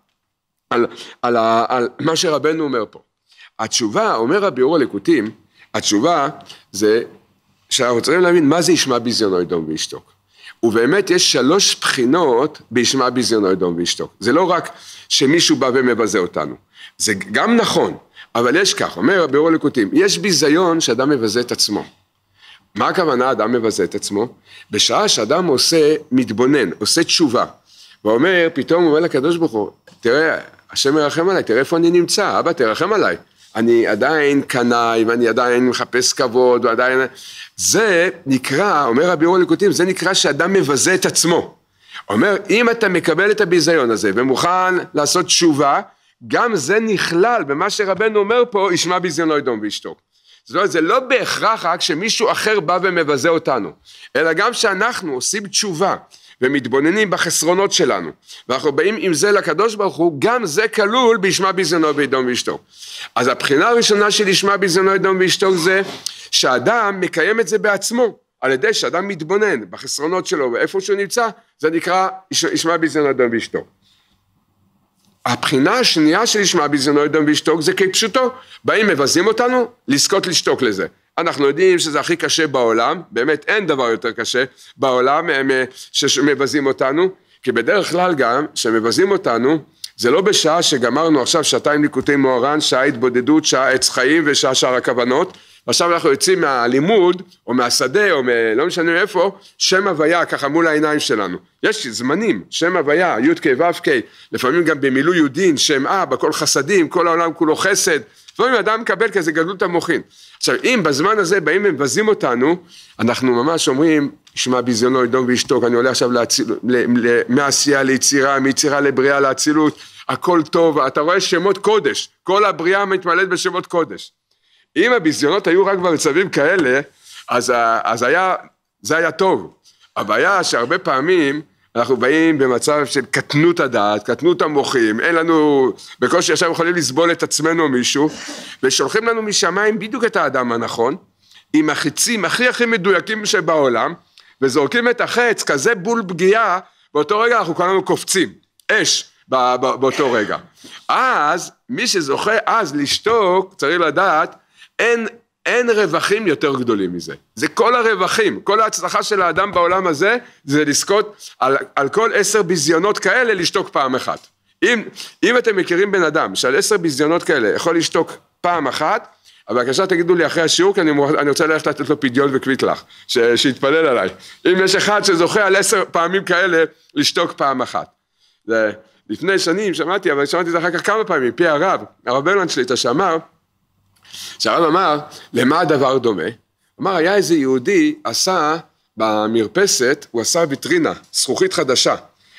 Speaker 1: על מה שרבנו אומר פה. התשובה, אומר הביאור הליקוטים, התשובה זה שאנחנו צריכים להבין מה זה ישמע ביזיונו אדום וישתוק. ובאמת יש 3 בחינות בישמע ביזיונו אדום וישתוק. זה לא רק שמישהו בא ומבזה אותנו. זה גם נכון, אבל יש כך, אומר הביאור הליקוטים, יש ביזיון שאדם מבזה את עצמו. מה הכוונה אדם מבזה את עצמו? בשעה שאדם עושה מתבונן, עושה תשובה, ואומר, פתאום הוא אומר לקדוש ברוך הוא, תראה, השם מרחם עליי, תראה איפה אני נמצא, אבא תרחם עליי, אני עדיין קנאי, ואני עדיין מחפש כבוד, ועדיין... זה נקרא, אומר הביאור הליקוטים, זה נקרא שאדם מבזה את עצמו. אומר, אם אתה מקבל את הביזיון הזה, ומוכן לעשות תשובה, גם זה נכלל במה שרבנו אומר פה, ישמע ביזיונו אדום וישתוק. זאת אומרת, זה לא בהכרח רק שמישהו אחר בא ומבזה אותנו, אלא גם שאנחנו עושים תשובה, ומתבוננים בחסרונות שלנו, ואנחנו באים עם זה לקדוש ברוך הוא, גם זה כלול בישמע ביזיונו אדום וישתוק. אז הבחינה הראשונה של ישמע ביזיונו אדום וישתוק זה, שאדם מקיים את זה בעצמו, על ידי שאדם מתבונן בחסרונות שלו, ואיפה שהוא נמצא, זה נקרא ישמע ביזיונו אדום וישתוק. הבחינה השנייה של ישמע ביזיונו אדום וישתוק זה כפשוטו, באים מבזים אותנו, לזכות לשתוק לזה. אנחנו יודעים שזה הכי קשה בעולם, באמת אין דבר יותר קשה בעולם שמבזים אותנו, כי בדרך כלל גם שמבזים אותנו, זה לא בשעה שגמרנו עכשיו שעתיים ליקוטי מוהר"ן, שעה התבודדות, שעה עץ חיים ושעה שאר הכוונות, ועכשיו אנחנו יוצאים מהלימוד, או מהשדה, או לא משנה איפה, שם הוויה ככה מול העיניים שלנו. יש זמנים, שם הוויה, י' כ' ו' כ', לפעמים גם במילוי יודין, שם אב, הכל חסדים, כל העולם כולו חסד, לפעמים אדם מקבל כזה גדלות המוחין. עכשיו, אם בזמן הזה באים ומבזים אותנו, אנחנו ממש אומרים, ישמע ביזיונו ידום וישתוק, אני עולה עכשיו מעשייה ליצירה, מיצירה לבריאה לאצילות, הכל טוב, אתה רואה שמות קודש, כל הבריאה מתמלאת בשמות קודש. אם הביזיונות היו רק במצבים כאלה, אז זה היה טוב. הבעיה שהרבה פעמים אנחנו באים במצב של קטנות הדעת, קטנות המוחים, אין לנו, בקושי עכשיו יכולים לסבול את עצמנו מישהו, ושולחים לנו משמיים בדיוק את האדם הנכון, עם החיצים הכי מדויקים שבעולם, וזורקים את החץ כזה בול פגיעה, באותו רגע אנחנו כולנו קופצים, אש באותו רגע. אז מי שזוכה אז לשתוק, צריך לדעת, אין רווחים יותר גדולים מזה. זה כל הרווחים, כל ההצלחה של האדם בעולם הזה, זה לזכות על כל 10 ביזיונות כאלה לשתוק פעם אחת. אם אתם מכירים בן אדם שעל 10 ביזיונות כאלה יכול לשתוק פעם אחת, אבל בבקשה תגידו לי אחרי השיעור, כי אני רוצה ללכת לתת לו פדיון וקבית לך, שיתפלל עליי. אם יש אחד שזוכה על 10 פעמים כאלה לשתוק פעם אחת. לפני שנים שמעתי, אבל שמעתי את זה אחר כך כמה פעמים, פי הרב ברלנד שליט"א שאמר, שהרב אמר, למה הדבר דומה? אמר, היה איזה יהודי, עשה במרפסת, הוא עשה ויטרינה, זכוכית חדשה.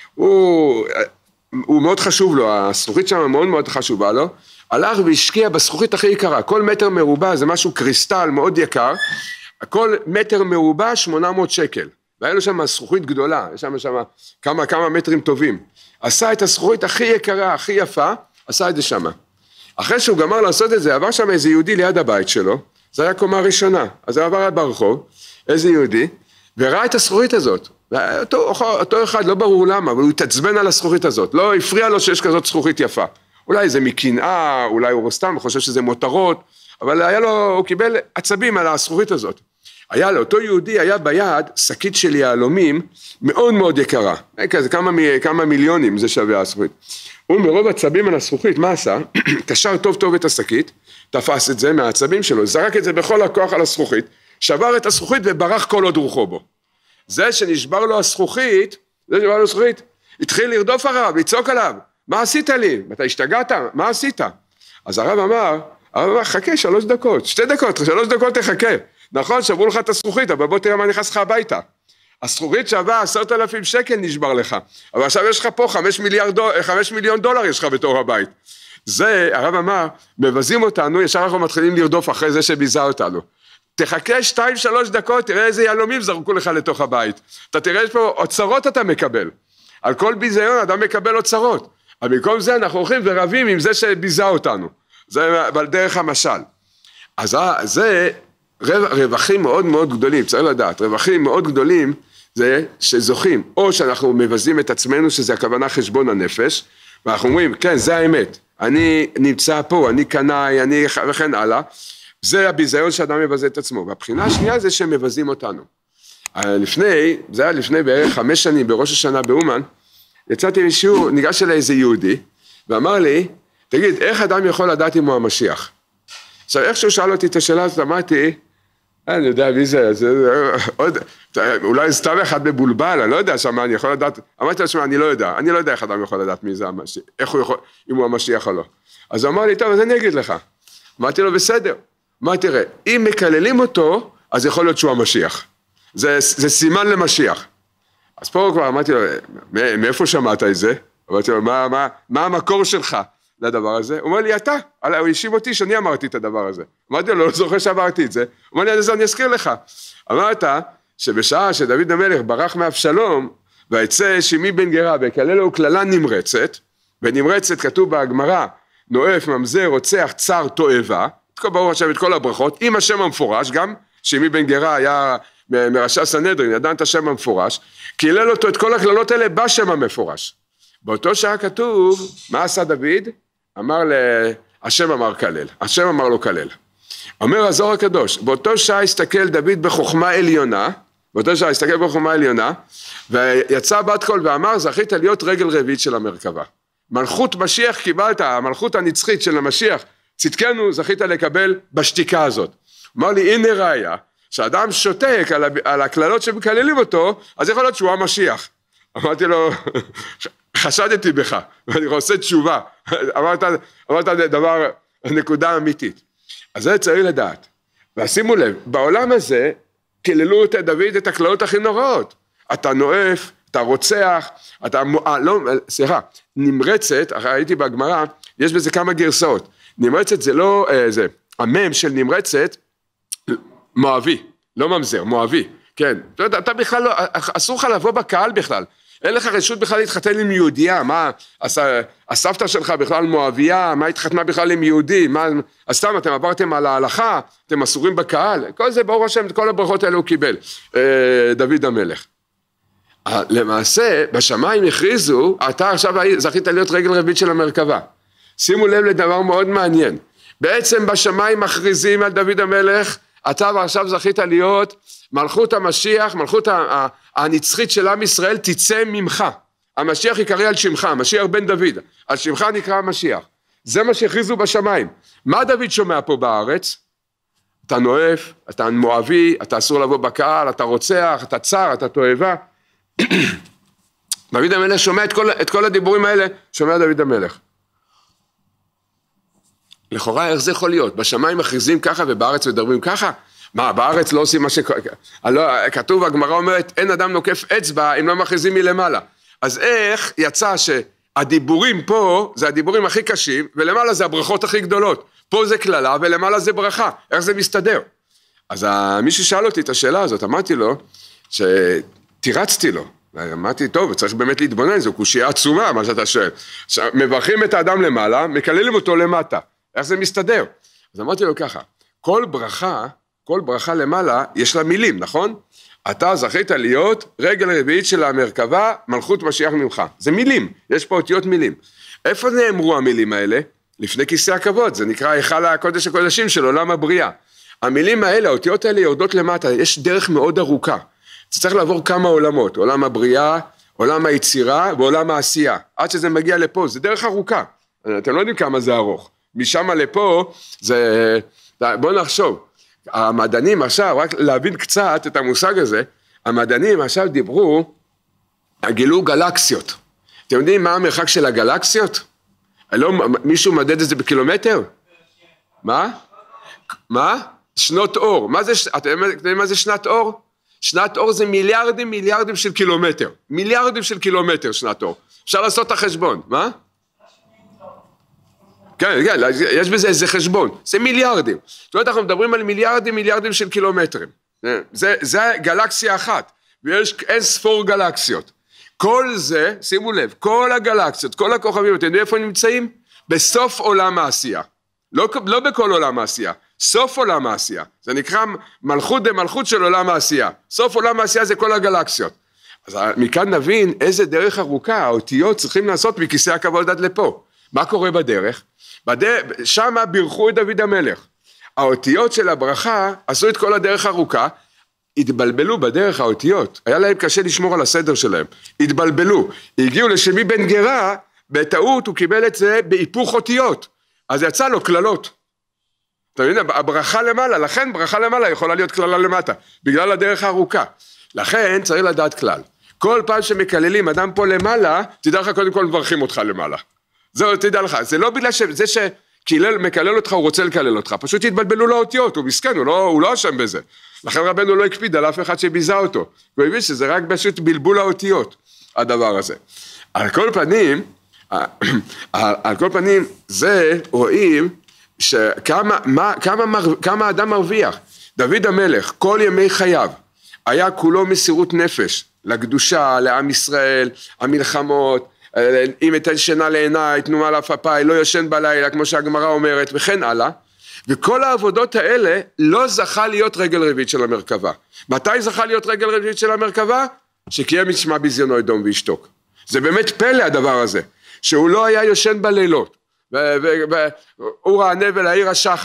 Speaker 1: הוא מאוד חשוב לו, הזכוכית שם מאוד מאוד חשובה לו, הלך והשקיע בזכוכית הכי יקרה, כל מטר מרובע זה משהו קריסטל מאוד יקר, כל מטר מרובע 800 שקל, והיה לו שם זכוכית גדולה, יש שם כמה מטרים טובים, עשה את הזכוכית הכי יקרה, הכי יפה, עשה את זה שם. אחרי שהוא גמר לעשות את זה, עבר שם איזה יהודי ליד הבית שלו, זה היה קומה ראשונה, אז הוא עבר ברחוב, איזה יהודי, וראה את הזכוכית הזאת, אותו אחד לא ברור למה, אבל הוא התעצבן על הזכוכית הזאת, לא הפריע לו שיש כזאת זכוכית יפה, אולי זה מקנאה, אולי הוא סתם חושב שזה מותרות, אבל היה לו, הוא קיבל עצבים על הזכוכית הזאת. היה לו, אותו יהודי היה ביד שקית של יהלומים מאוד מאוד יקרה, כזה כמה מיליונים זה שווה הזכוכית. הוא מרוב עצבים על הזכוכית, מה עשה? קשר טוב את השקית, תפס את זה מהעצבים שלו, זרק את זה בכל הכוח על הזכוכית, שבר את הזכוכית וברח כל עוד רוחו בו. זה שנשבר לו הזכוכית, התחיל לרדוף עליו, לצעוק עליו, מה עשית לי? אתה השתגעת? מה עשית? אז הרב אמר, חכה 3 דקות, 2 דקות, 3 דקות תחכה. נכון, שברו לך את הזכוכית, אבל בוא תראה מה נכנס לך הביתה. הזכוכית שווה 10,000 שקל נשבר לך, אבל עכשיו יש לך פה 5 מיליון דולר יש לך בתור הבית. זה, הרב אמר, מבזים אותנו, ישר אנחנו מתחילים לרדוף אחרי זה שביזה אותנו. תחכה 2-3 דקות, תראה איזה יהלומים זרקו לך לתוך הבית. אתה תראה יש פה אוצרות אתה מקבל. על כל ביזיון אדם מקבל אוצרות. אבל במקום זה אנחנו הולכים ורבים עם זה שביזה אותנו. זה דרך המשל. אז זה רווחים מאוד מאוד גדולים, צריך לדעת, רווחים מאוד גדולים זה שזוכים, או שאנחנו מבזים את עצמנו, שזה הכוונה חשבון הנפש, ואנחנו אומרים, כן, זה האמת, אני נמצא פה, אני קנאי, אני וכן הלאה, זה הביזיון שאדם מבזה את עצמו, והבחינה השנייה זה שהם מבזים אותנו. זה היה לפני בערך 5 שנים, בראש השנה באומן, יצאתי לשיעור, ניגש אליי איזה יהודי, ואמר לי, תגיד, איך אדם יכול לדעת אם הוא המשיח? עכשיו, איך שהוא שאל אותי את השאלה הזאת, אמרתי, אני יודע מי זה, אולי סתם אחד מבולבל, אני לא יודע שמה אני יכול לדעת, אמרתי לו שמה, אני לא יודע איך אדם יכול לדעת מי זה המשיח, איך הוא יכול, אם הוא המשיח או לא. אז הוא אמר לי, טוב, אז אני אגיד לך. אמרתי לו, בסדר. אמרתי, תראה, אם מקללים אותו, אז יכול להיות שהוא המשיח. זה סימן למשיח. אז פה כבר אמרתי לו, מאיפה שמעת את זה? אמרתי לו, מה המקור שלך לדבר הזה? הוא אומר לי, אתה, הוא האשים אותי שאני אמרתי את הדבר הזה. אמרתי לו, לא זוכר שאמרתי את זה. הוא אומר לי, אז אני אזכיר לך. אמרת שבשעה שדוד המלך ברח מאבשלום, ויצא שימי בן גרה, ויקלל לו קללה נמרצת, ונמרצת כתוב בהגמרא, נואף, ממזר, רוצח, צר, תועבה, ברור עכשיו את כל הברכות, עם השם המפורש, גם שימי בן גרה היה מראשי הסנהדרין, ידע את השם המפורש, קילל אותו את כל הכללות האלה בשם המפורש. באותו שעה כתוב, מה עשה דוד? אמר השם אמר כלל, השם אמר לו כלל. אומר הזוהר הקדוש, באותו שעה הסתכל דוד בחוכמה עליונה, ויצא בת קול ואמר, זכית להיות רגל רביעית של המרכבה. מלכות משיח קיבלת, המלכות הנצחית של המשיח, צדקנו זכית לקבל בשתיקה הזאת. אמר לי, הנה ראיה, שאדם שותק על הכללות שמקללים אותו, אז יכול להיות שהוא המשיח. אמרתי לו, חשדתי בך, ואני עושה תשובה. אמרת דבר, נקודה אמיתית. אז זה צריך לדעת. ושימו לב, בעולם הזה, קללו את דוד את הכללות הכי נוראות. אתה נואף, אתה רוצח, אתה, נמרצת, הייתי בגמרא, יש בזה כמה גרסאות. נמרצת זה לא, המם של נמרצת, מואבי, לא ממזר, מואבי, כן. אתה בכלל לא, אסור לך לבוא בקהל בכלל. אין לך רשות בכלל להתחתן עם יהודייה, מה, הסבתא שלך בכלל מואביה, מה התחתנה בכלל עם יהודי, אז סתם אתם עברתם על ההלכה, אתם אסורים בקהל, כל זה ברוך השם, כל הברכות האלה הוא קיבל, דוד המלך. למעשה, בשמיים הכריזו, אתה עכשיו זכית להיות רגל רביעית של המרכבה. שימו לב לדבר מאוד מעניין, בעצם בשמיים מכריזים על דוד המלך, אתה ועכשיו זכית להיות מלכות המשיח, מלכות הנצחית של עם ישראל תצא ממך. המשיח יקרא על שמך, המשיח בן דוד, על שמך נקרא המשיח. זה מה שהכריזו בשמיים. מה דוד שומע פה בארץ? אתה נואף, אתה מואבי, אתה אסור לבוא בקהל, אתה רוצח, אתה צר, אתה תועבה. דוד המלך שומע את כל הדיבורים האלה, שומע דוד המלך. לכאורה איך זה יכול להיות? בשמיים מכריזים ככה ובארץ מדברים ככה? מה, בארץ לא עושים מה כתוב, הגמרא אומרת, אין אדם נוקף אצבע אם לא מכריזים מלמעלה. אז איך יצא שהדיבורים פה, זה הדיבורים הכי קשים, ולמעלה זה הברכות הכי גדולות. פה זה כללה ולמעלה זה ברכה. איך זה מסתדר? אז מישהו שאל אותי את השאלה הזאת, אמרתי לו, שתירצתי לו. אמרתי, טוב, צריך באמת להתבונן, זו קושיה עצומה, מה שאתה שואל. מברכים את האדם למעלה, מקללים אותו למטה. איך זה מסתדר? אז אמרתי לו ככה, כל ברכה למעלה יש לה מילים, נכון? אתה זכית להיות רגל רביעית של המרכבה, מלכות משיח ממך. זה מילים, יש פה אותיות מילים. איפה נאמרו המילים האלה? לפני כיסא הכבוד, זה נקרא היכל הקודש הקודשים של עולם הבריאה. המילים האלה, האותיות האלה יורדות למטה, יש דרך מאוד ארוכה. זה צריך לעבור כמה עולמות, עולם הבריאה, עולם היצירה ועולם העשייה. עד שזה מגיע לפה, זה דרך ארוכה. אתם לא יודעים כמה זה ארוך. משם לפה, זה, בואו נחשוב, המדענים עכשיו, רק להבין קצת את המושג הזה, המדענים עכשיו דיברו, גילו גלקסיות. אתם יודעים מה המרחק של הגלקסיות? לא, מישהו מדד את זה בקילומטר? מה? שנות אור. אתם יודעים מה זה שנת אור? שנת אור זה מיליארדים של קילומטר. מיליארדים של קילומטר שנת אור. אפשר לעשות את החשבון, מה? כן, יש בזה איזה חשבון, זה מיליארדים. זאת אומרת, אנחנו מדברים על מיליארדים של קילומטרים. זה גלקסיה אחת, ויש אין ספור גלקסיות. כל זה, שימו לב, כל הגלקסיות, כל הכוכבים, אתם יודעים איפה הם נמצאים? בסוף עולם העשייה. לא בכל עולם העשייה, סוף עולם העשייה. זה נקרא מלכות דמלכות של עולם העשייה. סוף עולם העשייה זה כל הגלקסיות. אז מכאן נבין איזה דרך ארוכה האותיות צריכים לעשות מכיסא הכבוד עד לפה. מה קורה בדרך? שם בירכו את דוד המלך. האותיות של הברכה עשו את כל הדרך ארוכה, התבלבלו בדרך האותיות, היה להם קשה לשמור על הסדר שלהם, התבלבלו, הגיעו לשמי בן גרה, בטעות הוא קיבל את זה בהיפוך אותיות, אז יצא לו כללות. אתה מבין, הברכה למעלה, לכן ברכה למעלה יכולה להיות כללה למטה, בגלל הדרך הארוכה. לכן צריך לדעת כלל, כל פעם שמקללים אדם פה למעלה, תדע לך קודם כל מברכים אותך למעלה. זהו, תדע לך, זה לא בגלל שזה שמקלל אותך, הוא רוצה לקלל אותך, פשוט התבלבלו לו אותיות, הוא מסכן, הוא לא אשם בזה. לכן רבנו לא הקפיד על אף אחד שביזה אותו, הוא הבין שזה רק פשוט בלבול האותיות, הדבר הזה. על כל פנים, זה רואים כמה אדם מרוויח. דוד המלך, כל ימי חייו, היה כולו מסירות נפש, לקדושה, לעם ישראל, המלחמות, אם אתן שינה לעיניי, תנומה לאפפיי, לא ישן בלילה, כמו שהגמרא אומרת, וכן הלאה. וכל העבודות האלה לא זכה להיות רגל רביעית של המרכבה. מתי זכה להיות רגל רביעית של המרכבה? שקיים ישמע בזיונו אדום וישתוק. זה באמת פלא הדבר הזה, שהוא לא היה יושן בלילות, והוא רענה ולעיר השחר.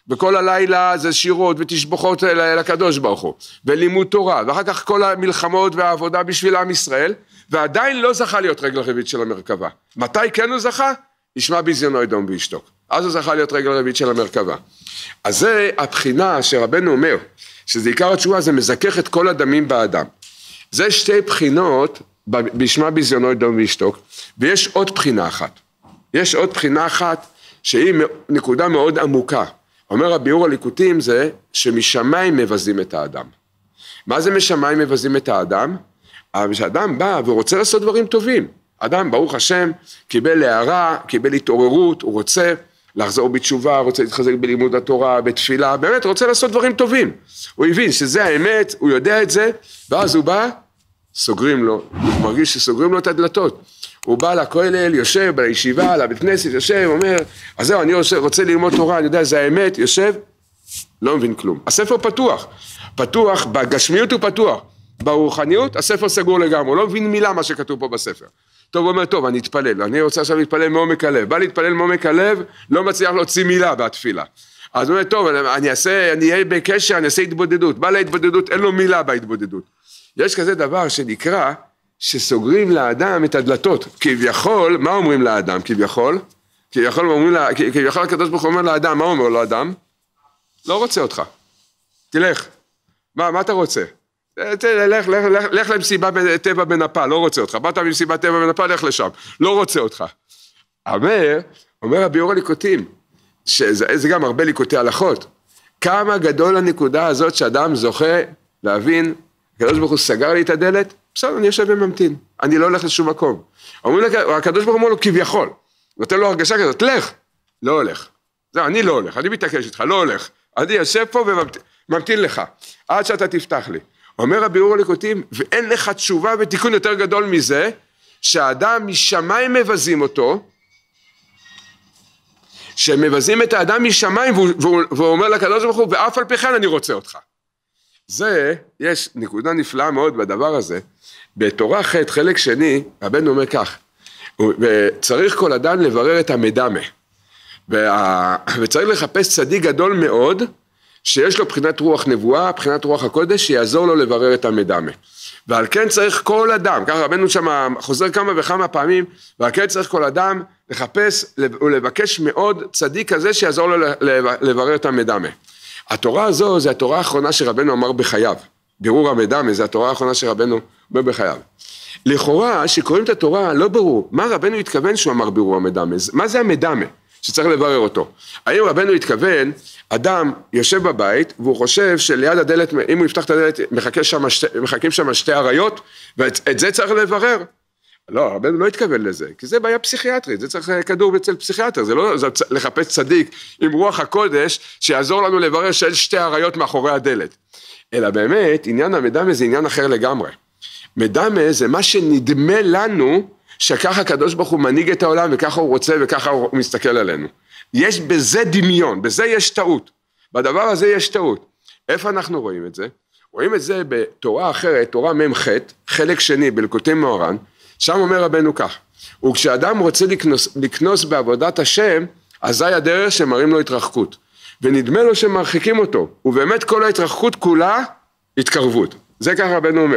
Speaker 1: וכל הלילה זה שירות ותשבחות לקדוש ברוך הוא, ולימוד תורה, ואחר כך כל המלחמות והעבודה בשביל עם ישראל, ועדיין לא זכה להיות רגל רביעית של המרכבה. מתי כן הוא זכה? ישמע ביזיונו ידום וישתוק. אז הוא זכה להיות רגל רביעית של המרכבה. אז זה הבחינה שרבנו אומר, שזה עיקר התשובה, זה מזכך את כל הדמים באדם. זה שתי בחינות, בישמע ביזיונו ידום וישתוק, ויש עוד בחינה אחת. יש עוד בחינה אחת, שהיא נקודה מאוד עמוקה. אומר הביאור הליקוטים זה, שמשמיים מבזים את האדם. מה זה משמיים מבזים את האדם? כשאדם בא ורוצה לעשות דברים טובים. אדם, ברוך השם, קיבל הערה, קיבל התעוררות, הוא רוצה לחזור בתשובה, רוצה להתחזק בלימוד התורה, בתפילה, באמת רוצה לעשות דברים טובים. הוא הבין שזה האמת, הוא יודע את זה, ואז הוא בא, סוגרים לו, הוא מרגיש שסוגרים לו את הדלתות. הוא בא לכולל, יושב בישיבה, לבית כנסת, יושב, אומר, אז זהו, אני רוצה ללמוד תורה, אני יודע, זה האמת, יושב, לא מבין כלום. הספר פתוח, פתוח, בגשמיות הוא פתוח, ברוחניות, הספר סגור לגמרי, הוא לא מבין מילה מה שכתוב פה בספר. טוב, הוא אומר, טוב, אני אתפלל, אני רוצה עכשיו להתפלל מעומק הלב, בא להתפלל מעומק הלב, לא מצליח להוציא מילה בתפילה. אז הוא אומר, טוב, אני אהיה בקשר, אני אעשה התבודדות, בא להתבודדות, אין לו מילה בהתבודדות. יש כזה דבר שנקרא, שסוגרים לאדם את הדלתות, כביכול, מה אומרים לאדם? כביכול הקדוש ברוך הוא אומר לאדם, מה אומר לאדם? לא רוצה אותך, תלך, מה אתה רוצה? לך למסיבת טבע בנפאל, לא רוצה אותך, באת למסיבת טבע בנפאל, לך לשם, לא רוצה אותך. אומר הביאור הליקוטים, שזה גם הרבה ליקוטי הלכות, כמה גדול הנקודה הזאת שאדם זוכה להבין, הקדוש ברוך הוא סגר לי את הדלת, בסדר, אני יושב וממתין, אני לא הולך לשום מקום. הקדוש ברוך הוא אומר לו כביכול, נותן לו הרגשה כזאת, לך, לא הולך. זהו, אני לא הולך, אני מתעקש איתך, לא הולך. אני יושב פה וממתין לך, עד שאתה תפתח לי. אומר הביאור הליקוטים, ואין לך תשובה ותיקון יותר גדול מזה, שהאדם משמיים מבזים אותו, שמבזים את האדם משמיים, והוא אומר לקדוש ברוך הוא, ואף על פי כן אני רוצה אותך. זה, יש נקודה נפלאה מאוד בדבר הזה, בתורה ח' חלק שני, רבנו אומר כך, וצריך כל אדם לברר את המדמה, וצריך לחפש צדיק גדול מאוד, שיש לו בחינת רוח נבואה, בחינת רוח הקודש, שיעזור לו לברר את המדמה. ועל כן צריך כל אדם, ככה רבנו שם חוזר כמה וכמה פעמים, ועל כן צריך כל אדם לחפש ולבקש מאוד צדיק כזה, שיעזור לו לברר את המדמה. התורה הזו זה התורה האחרונה שרבנו אמר בחייו, בירור המדמה זה התורה האחרונה שרבנו אומר בחייו. לכאורה שקוראים את התורה לא ברור, מה רבנו התכוון שהוא אמר בירור המדמה, מה זה המדמה שצריך לברר אותו? האם רבנו התכוון, אדם יושב בבית והוא חושב שליד הדלת, אם הוא יפתח את הדלת מחכים שם שתי עריות ואת זה צריך לברר? לא, רבנו לא התכוון לזה, כי זה בעיה פסיכיאטרית, זה צריך כדור אצל פסיכיאטר, זה לא לחפש צדיק עם רוח הקודש, שיעזור לנו לברר שיש שתי עריות מאחורי הדלת. אלא באמת, עניין המדמה זה עניין אחר לגמרי. מדמה זה מה שנדמה לנו, שככה הקדוש ברוך הוא מנהיג את העולם, וככה הוא רוצה וככה הוא מסתכל עלינו. יש בזה דמיון, בזה יש טעות. בדבר הזה יש טעות. איפה אנחנו רואים את זה? רואים את זה בתורה אחרת, תורה מ"ח, חלק שני, בליקוטי מוהר"ן, שם אומר רבנו כך, וכשאדם רוצה לקנוס בעבודת השם, אזי הדרך שמראים לו התרחקות, ונדמה לו שמרחיקים אותו, ובאמת כל ההתרחקות כולה התקרבות. זה ככה רבנו אומר.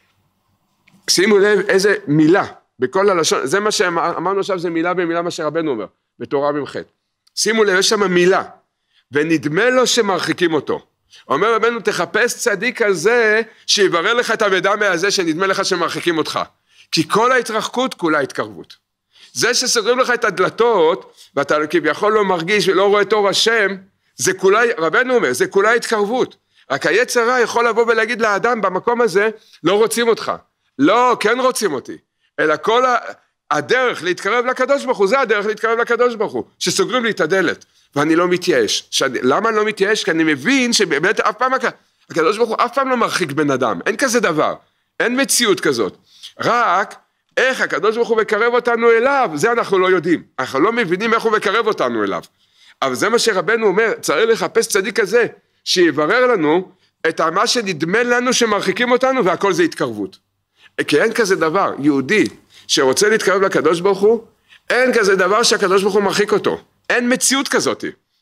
Speaker 1: שימו לב איזה מילה, בכל הלשון, זה מה שאמרנו עכשיו, זה מילה במילה מה שרבנו אומר, בתורה מ"ח. שימו לב, יש שם מילה, ונדמה לו שמרחיקים אותו. אומר רבנו, תחפש צדיק כזה, שיברר לך את המדמה הזה, שנדמה לך שמרחיקים אותך. כי כל ההתרחקות כולה התקרבות. זה שסוגרים לך את הדלתות, ואתה כביכול לא מרגיש ולא רואה את אור השם, זה כולה, רבנו אומר, זה כולה התקרבות. רק היצר הרע יכול לבוא ולהגיד לאדם במקום הזה, לא רוצים אותך. לא, כן רוצים אותי. אלא כל הדרך להתקרב לקדוש ברוך הוא, זה הדרך להתקרב לקדוש ברוך הוא, שסוגרים לי את הדלת, ואני לא מתייאש. למה אני לא מתייאש? כי אני מבין שבאמת אף פעם, הקדוש ברוך הוא אף פעם לא מרחיק בן אדם, אין כזה דבר, אין מציאות כזאת. רק איך הקדוש ברוך הוא מקרב אותנו אליו, זה אנחנו לא יודעים, אנחנו לא מבינים איך הוא מקרב אותנו אליו. אבל זה מה שרבנו אומר, צריך לחפש צדיק כזה, שיברר לנו את מה שנדמה לנו שמרחיקים אותנו, והכל זה התקרבות. כי אין כזה דבר, יהודי שרוצה להתקרב לקדוש ברוך הוא, אין כזה דבר שהקדוש ברוך הוא מרחיק אותו, אין מציאות כזאת.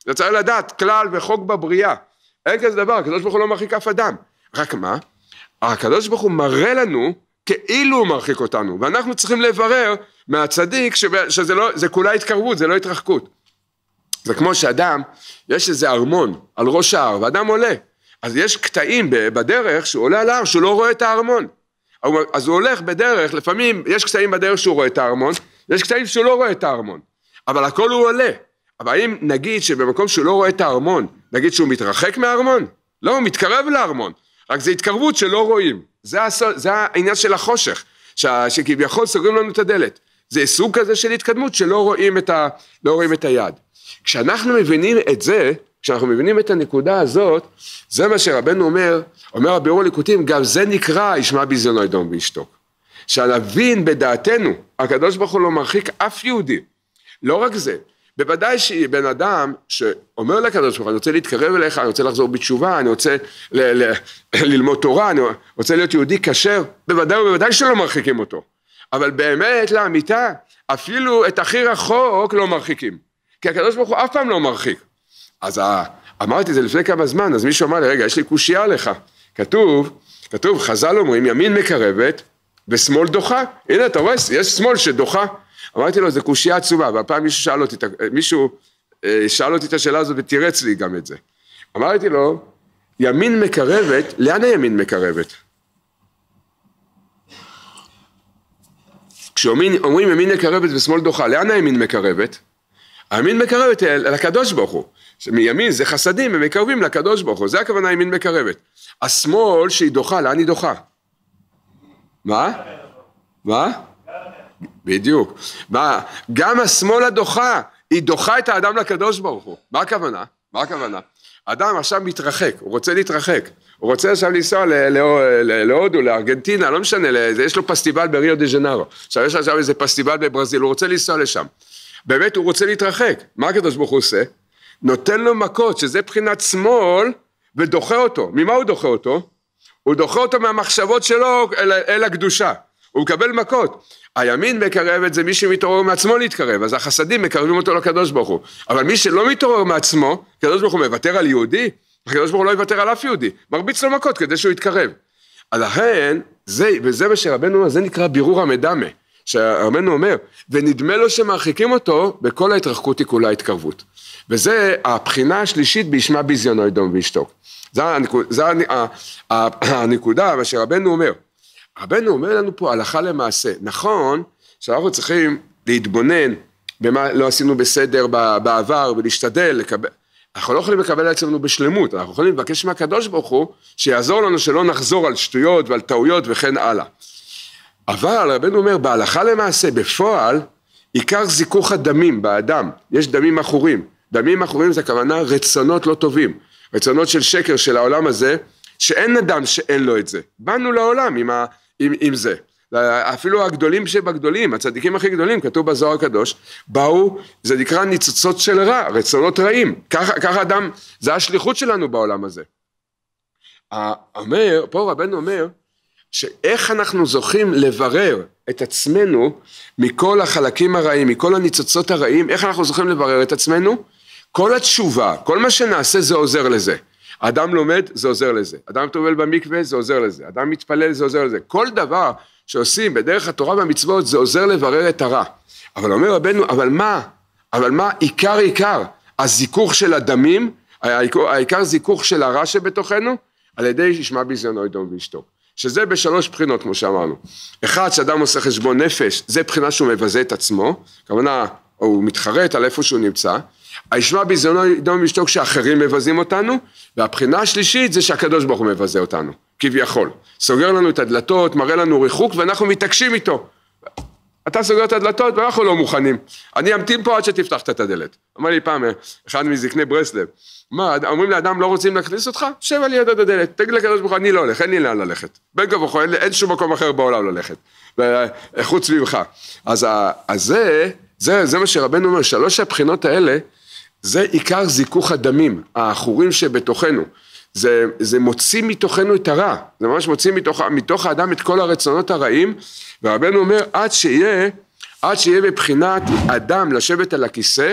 Speaker 1: זה צריך לדעת, כלל וחוק בבריאה. אין כזה דבר, הקדוש ברוך הוא לא מרחיק אף אדם. רק מה? הקדוש ברוך הוא מראה לנו כאילו הוא מרחיק אותנו, ואנחנו צריכים לברר מהצדיק שזה לא, זה כולה התקרבות, זה לא התרחקות. זה כמו שאדם, יש איזה ארמון על ראש ההר, ואדם עולה. אז יש קטעים בדרך שהוא עולה על ההר, שהוא לא רואה את הארמון. אז הוא הולך בדרך, לפעמים יש קטעים בדרך שהוא רואה את הארמון, יש קטעים שהוא לא רואה את הארמון. אבל הכל הוא עולה. אבל אם נגיד שבמקום שהוא לא רואה את הארמון, נגיד שהוא מתרחק מהארמון? לא, הוא מתקרב לארמון. רק זה התקרבות שלא רואים. זה העניין של החושך, שכביכול סוגרים לנו את הדלת. זה סוג כזה של התקדמות שלא רואים את היד. כשאנחנו מבינים את זה, כשאנחנו מבינים את הנקודה הזאת, זה מה שרבנו אומר הביאור הליקוטים, גם זה נקרא ישמע ביזיונו ידום וישתוק. שנבין בדעתנו, הקדוש ברוך הוא לא מרחיק אף יהודי. לא רק זה, בוודאי שבן אדם שאומר לקדוש ברוך הוא, אני רוצה להתקרב אליך, אני רוצה לחזור בתשובה, אני רוצה ללמוד תורה, אני רוצה להיות יהודי כשר, בוודאי שלא מרחיקים אותו. אבל באמת לאמיתה, אפילו את הכי רחוק לא מרחיקים. כי הקדוש ברוך הוא אף פעם לא מרחיק. אז אמרתי זה לפני כמה זמן, אז מישהו אמר לי, רגע, יש לי קושיה עליך. כתוב, חז"ל אומרים, ימין מקרבת ושמאל דוחה. הנה, אתה רואה, יש שמאל שדוחה. אמרתי לו, זה קושיה עצובה, והפעם מישהו שאל אותי את השאלה הזאת ותירץ לי גם את זה. אמרתי לו, ימין מקרבת, לאן הימין מקרבת? כשאומרים ימין מקרבת ושמאל דוחה, לאן הימין מקרבת? הימין מקרבת אל הקדוש ברוך הוא. מימין זה חסדים, הם מקרבים לקדוש ברוך הוא, זה הכוונה ימין מקרבת. השמאל שהיא דוחה, לאן היא דוחה? מה? בדיוק. גם השמאל הדוחה, היא דוחה את האדם לקדוש ברוך הוא. מה הכוונה? האדם עכשיו מתרחק, הוא רוצה להתרחק. הוא רוצה עכשיו לנסוע להודו, לארגנטינה, לא משנה, יש לו פסטיבל בריו דה ז'נרו. עכשיו יש עכשיו איזה פסטיבל בברזיל, הוא רוצה לנסוע לשם. באמת הוא רוצה להתרחק. מה הקדוש ברוך הוא עושה? נותן לו מכות, שזה בחינת שמאל, ודוחה אותו. ממה הוא דוחה אותו? הוא דוחה אותו מהמחשבות שלו אל הקדושה. הוא מקבל מכות. הימין מקרבת זה מי שמתעורר מעצמו להתקרב, אז החסדים מקרבים אותו לקדוש ברוך הוא. אבל מי שלא מתעורר מעצמו, הקדוש ברוך הוא מוותר על יהודי, הקדוש ברוך הוא לא יוותר על אף יהודי, מרביץ לו מכות כדי שהוא יתקרב. אז לכן, וזה מה שרבנו אומר, זה נקרא בירור המדמה, שרבנו אומר, ונדמה לו שמרחיקים אותו, בכל ההתרחקות היא כולה התקרבות. וזה הבחינה השלישית בישמע ביזיונו ידום וישתוק. זה הנקודה, מה שרבנו אומר. רבנו אומר לנו פה הלכה למעשה, נכון שאנחנו צריכים להתבונן במה לא עשינו בסדר בעבר ולהשתדל לקבל, אנחנו לא יכולים לקבל על עצמנו בשלמות, אנחנו יכולים לבקש מהקדוש ברוך הוא שיעזור לנו שלא נחזור על שטויות ועל טעויות וכן הלאה. אבל רבנו אומר בהלכה למעשה, בפועל, עיקר זיכוך הדמים באדם, יש דמים אחורים, דמים אחורים זה הכוונה רצונות לא טובים, רצונות של שקר של העולם הזה, שאין אדם שאין לו את זה, באנו לעולם עם זה, אפילו הגדולים שבגדולים, הצדיקים הכי גדולים, כתוב בזוהר הקדוש, באו, זה נקרא ניצוצות של רע, רצונות רעים, ככה אדם, זה השליחות שלנו בעולם הזה. פה רבנו אומר, שאיך אנחנו זוכים לברר את עצמנו, מכל החלקים הרעים, מכל הניצוצות הרעים, איך אנחנו זוכים לברר את עצמנו? כל התשובה, כל מה שנעשה זה עוזר לזה. אדם לומד, זה עוזר לזה. אדם טובל במקווה, זה עוזר לזה. אדם מתפלל, זה עוזר לזה. כל דבר שעושים בדרך התורה והמצוות, זה עוזר לברר את הרע. אבל אומר רבנו, אבל מה עיקר, הזיכוך של הדמים, העיקר זיכוך של הרע שבתוכנו, על ידי ישמע ביזיונו ידום וישתוק. שזה בשלוש בחינות, כמו שאמרנו. אחד, שאדם עושה חשבון נפש, זה בחינה שהוא מבזה את עצמו, כמובן, הוא מתחרט על איפה שהוא נמצא, הישמע ביזיונו ידום וישתוק שאחרים מבזים אותנו, והבחינה השלישית זה שהקדוש ברוך הוא מבזה אותנו, כביכול. סוגר לנו את הדלתות, מראה לנו ריחוק, ואנחנו מתעקשים איתו. אתה סוגר את הדלתות ואנחנו לא מוכנים. אני אמתין פה עד שתפתח את הדלת. אמר לי פעם, אחד מזקני ברסלב, מה, אומרים לאדם לא רוצים להכניס אותך? שב על יד הדלת, תגיד לקדוש ברוך הוא, אני לא הולך, אין לי לאן ללכת. בין כה וכה, אין שום מקום אחר בעולם ללכת. חוץ ממך. אז זה מה שרבנו אומר, שלוש הבחינות האלה, זה עיקר זיכוך הדמים, האחורים שבתוכנו. זה מוציא מתוכנו את הרע, זה ממש מוציא מתוך האדם את כל הרצונות הרעים, ורבנו אומר, עד שיהיה בבחינת אדם לשבת על הכיסא,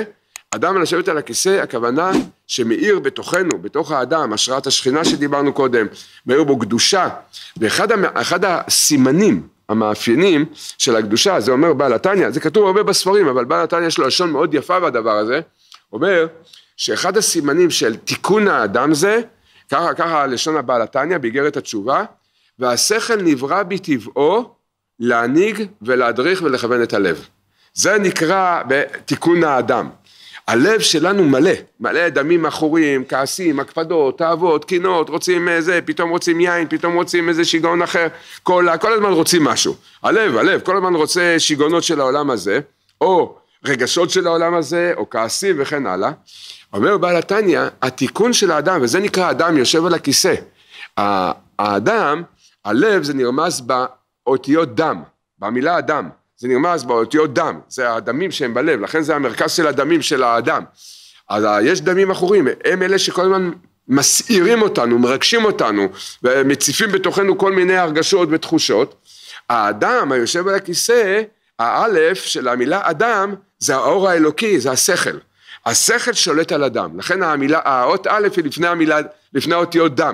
Speaker 2: אדם לשבת על הכיסא, הכוונה שמאיר בתוך האדם, השראת השכינה שדיברנו קודם, מאיר בו קדושה, ואחד הסימנים, המאפיינים של הקדושה, זה אומר בעל התניא, זה כתוב הרבה בספרים, אבל בעל התניא יש לו לשון מאוד יפה בדבר הזה, אומר שאחד הסימנים של תיקון האדם זה, ככה לשון הבעל התניא באיגרת התשובה, והשכל נברא בטבעו להנהיג ולהדריך ולכוון את הלב. זה נקרא בתיקון האדם. הלב שלנו מלא דמים אחוריים, כעסים, הקפדות, תאוות, קינות, רוצים זה, פתאום רוצים יין, פתאום רוצים איזה שיגעון אחר, כל הזמן רוצים משהו. הלב, כל הזמן רוצה שיגעונות של העולם הזה, או רגשות של העולם הזה, או כעסים וכן הלאה. אומר בעל התניא, התיקון של האדם, וזה נקרא אדם יושב על הכיסא. האדם, הלב זה נרמז באותיות דם, במילה אדם. זה נרמז באותיות דם, זה הדמים שהם בלב, לכן זה המרכז של הדמים של האדם. אז יש דמים אחורים, הם אלה שכל הזמן מסעירים אותנו, מרגשים אותנו, ומציפים בתוכנו כל מיני הרגשות ותחושות. האדם היושב על הכיסא, האלף של המילה אדם, זה האור האלוקי, זה השכל. השכל שולט על אדם, לכן האות א' היא לפני האותיות דם.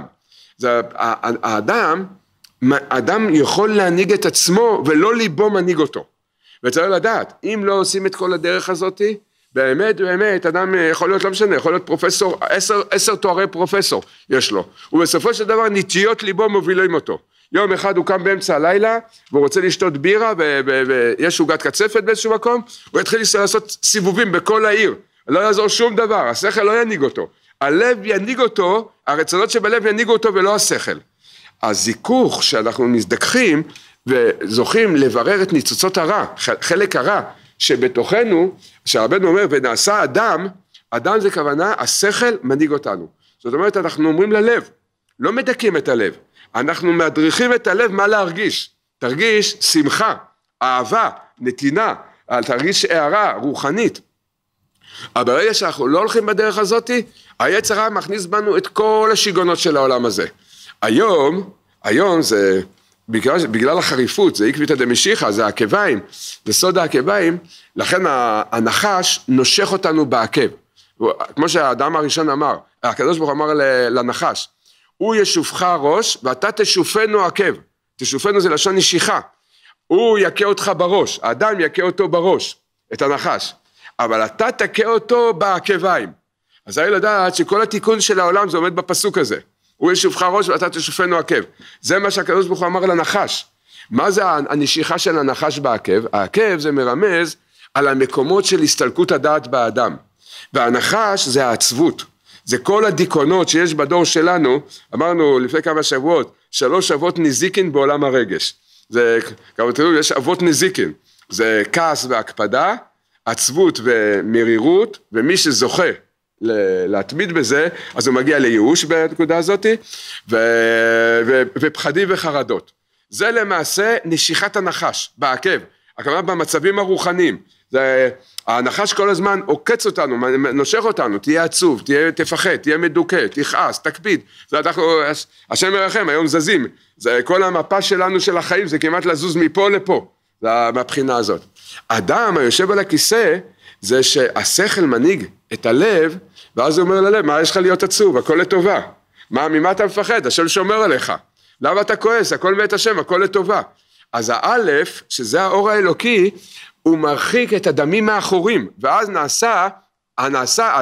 Speaker 2: האדם יכול להנהיג את עצמו, ולא ליבו מנהיג אותו. וצריך לדעת, אם לא עושים את כל הדרך הזאת, באמת, אדם יכול להיות, לא משנה, יכול להיות פרופסור, 10 תוארי פרופסור יש לו, ובסופו של דבר נטיות ליבו מובילים אותו. יום אחד הוא קם באמצע הלילה, והוא רוצה לשתות בירה, ויש עוגת קצפת באיזשהו מקום, הוא יתחיל לעשות סיבובים בכל העיר, לא יעזור שום דבר, השכל לא ינהיג אותו, הלב ינהיג אותו, הרצונות שבלב ינהיגו אותו ולא השכל. הזיכוך שאנחנו מזדככים, וזוכים לברר את ניצוצות הרע, חלק הרע שבתוכנו, שהרבנו אומר, ונעשה אדם זה כוונה, השכל מנהיג אותנו. זאת אומרת, אנחנו אומרים ללב, לא מדכים את הלב, אנחנו מדריכים את הלב מה להרגיש, תרגיש שמחה, אהבה, נתינה, תרגיש הערה רוחנית. אבל ברגע שאנחנו לא הולכים בדרך הזאת, היצר הרע מכניס בנו את כל השיגעונות של העולם הזה. היום זה, בגלל החריפות, זה עקבתא דמשיחא, זה העקביים, זה סוד העקביים, לכן הנחש נושך אותנו בעקב. כמו שהאדם הראשון אמר, הקדוש ברוך הוא אמר לנחש, הוא ישופך ראש ואתה תשופנו עקב. תשופנו זה לשון נשיכה. הוא יכה אותך בראש, האדם יכה אותו בראש, את הנחש. אבל אתה תכה אותו בעקביים. אז היה לדעת שכל התיקון של העולם זה עומד בפסוק הזה. הוא ישופך ראש ואתה תשופנו עקב. זה מה שהקדוש ברוך הוא אמר לנחש. מה זה הנשיכה של הנחש בעקב? העקב זה מרמז על המקומות של הסתלקות הדעת באדם. והנחש זה העצבות. זה כל הדיכאונות שיש בדור שלנו, אמרנו לפני כמה שבועות, 3 אבות נזיקין בעולם הרגש. זה, כמו תראו, יש אבות נזיקין. זה כעס והקפדה, עצבות ומרירות, ומי שזוכה להתמיד בזה, אז הוא מגיע לייאוש בנקודה הזאת, ופחדים וחרדות. זה למעשה נשיכת הנחש, בעקב, הכוונה במצבים הרוחניים. הנחש כל הזמן עוקץ אותנו, נושך אותנו, תהיה עצוב, תפחד, תהיה מדוכא, תכעס, תקפיד. זה השם מרחם, היום זזים. זה כל המפה שלנו של החיים, זה כמעט לזוז מפה לפה, מהבחינה הזאת. אדם היושב על הכיסא, זה שהשכל מנהיג את הלב, ואז הוא אומר ללב, מה יש לך להיות עצוב? הכל לטובה. ממה אתה מפחד? השם שומר עליך. למה אתה כועס? הכל מאת השם, הכל לטובה. אז האלף, שזה האור האלוקי, הוא מרחיק את הדמים מאחורים, ואז נעשה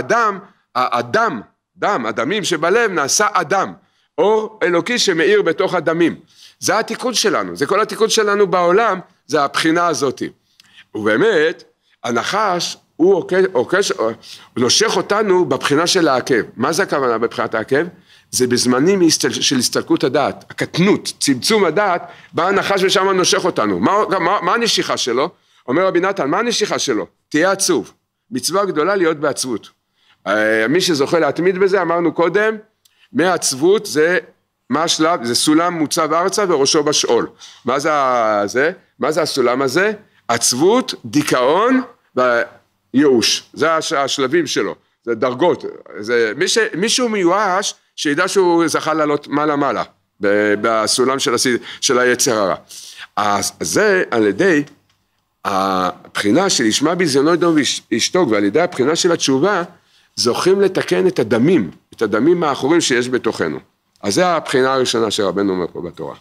Speaker 2: הדמים שבלב נעשה אדם, אור אלוקי שמאיר בתוך הדמים. זה התיקון שלנו, זה כל התיקון שלנו בעולם, זה הבחינה הזאת. ובאמת, הנחש, הוא נושך אותנו בבחינה של העקב. מה זה הכוונה בבחינת העקב? זה בזמנים של הסתלקות הדעת, הקטנות, צמצום הדעת, בא הנחש ושם נושך אותנו. מה הנשיכה שלו? אומר רבי נתן, מה הנשיכה שלו? תהיה עצוב. מצווה גדולה להיות בעצבות. מי שזוכה להתמיד בזה, אמרנו קודם, מעצבות זה, מה השלב? זה סולם מוצב ארצה וראשו בשאול. מה זה הסולם הזה? עצבות, דיכאון וייאוש. זה השלבים שלו, זה דרגות. מישהו מיואש, שידע שהוא זכה לעלות מעלה, בסולם של היצר הרע. אז זה על ידי הבחינה של ישמע ביזיונו ידום וישתוק, ועל ידי הבחינה של התשובה, זוכים לתקן את הדמים האחורים שיש בתוכנו. אז זו הבחינה הראשונה שרבנו אומר פה בתורה.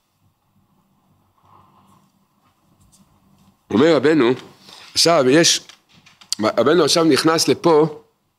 Speaker 2: אומר רבנו, רבנו עכשיו נכנס לפה,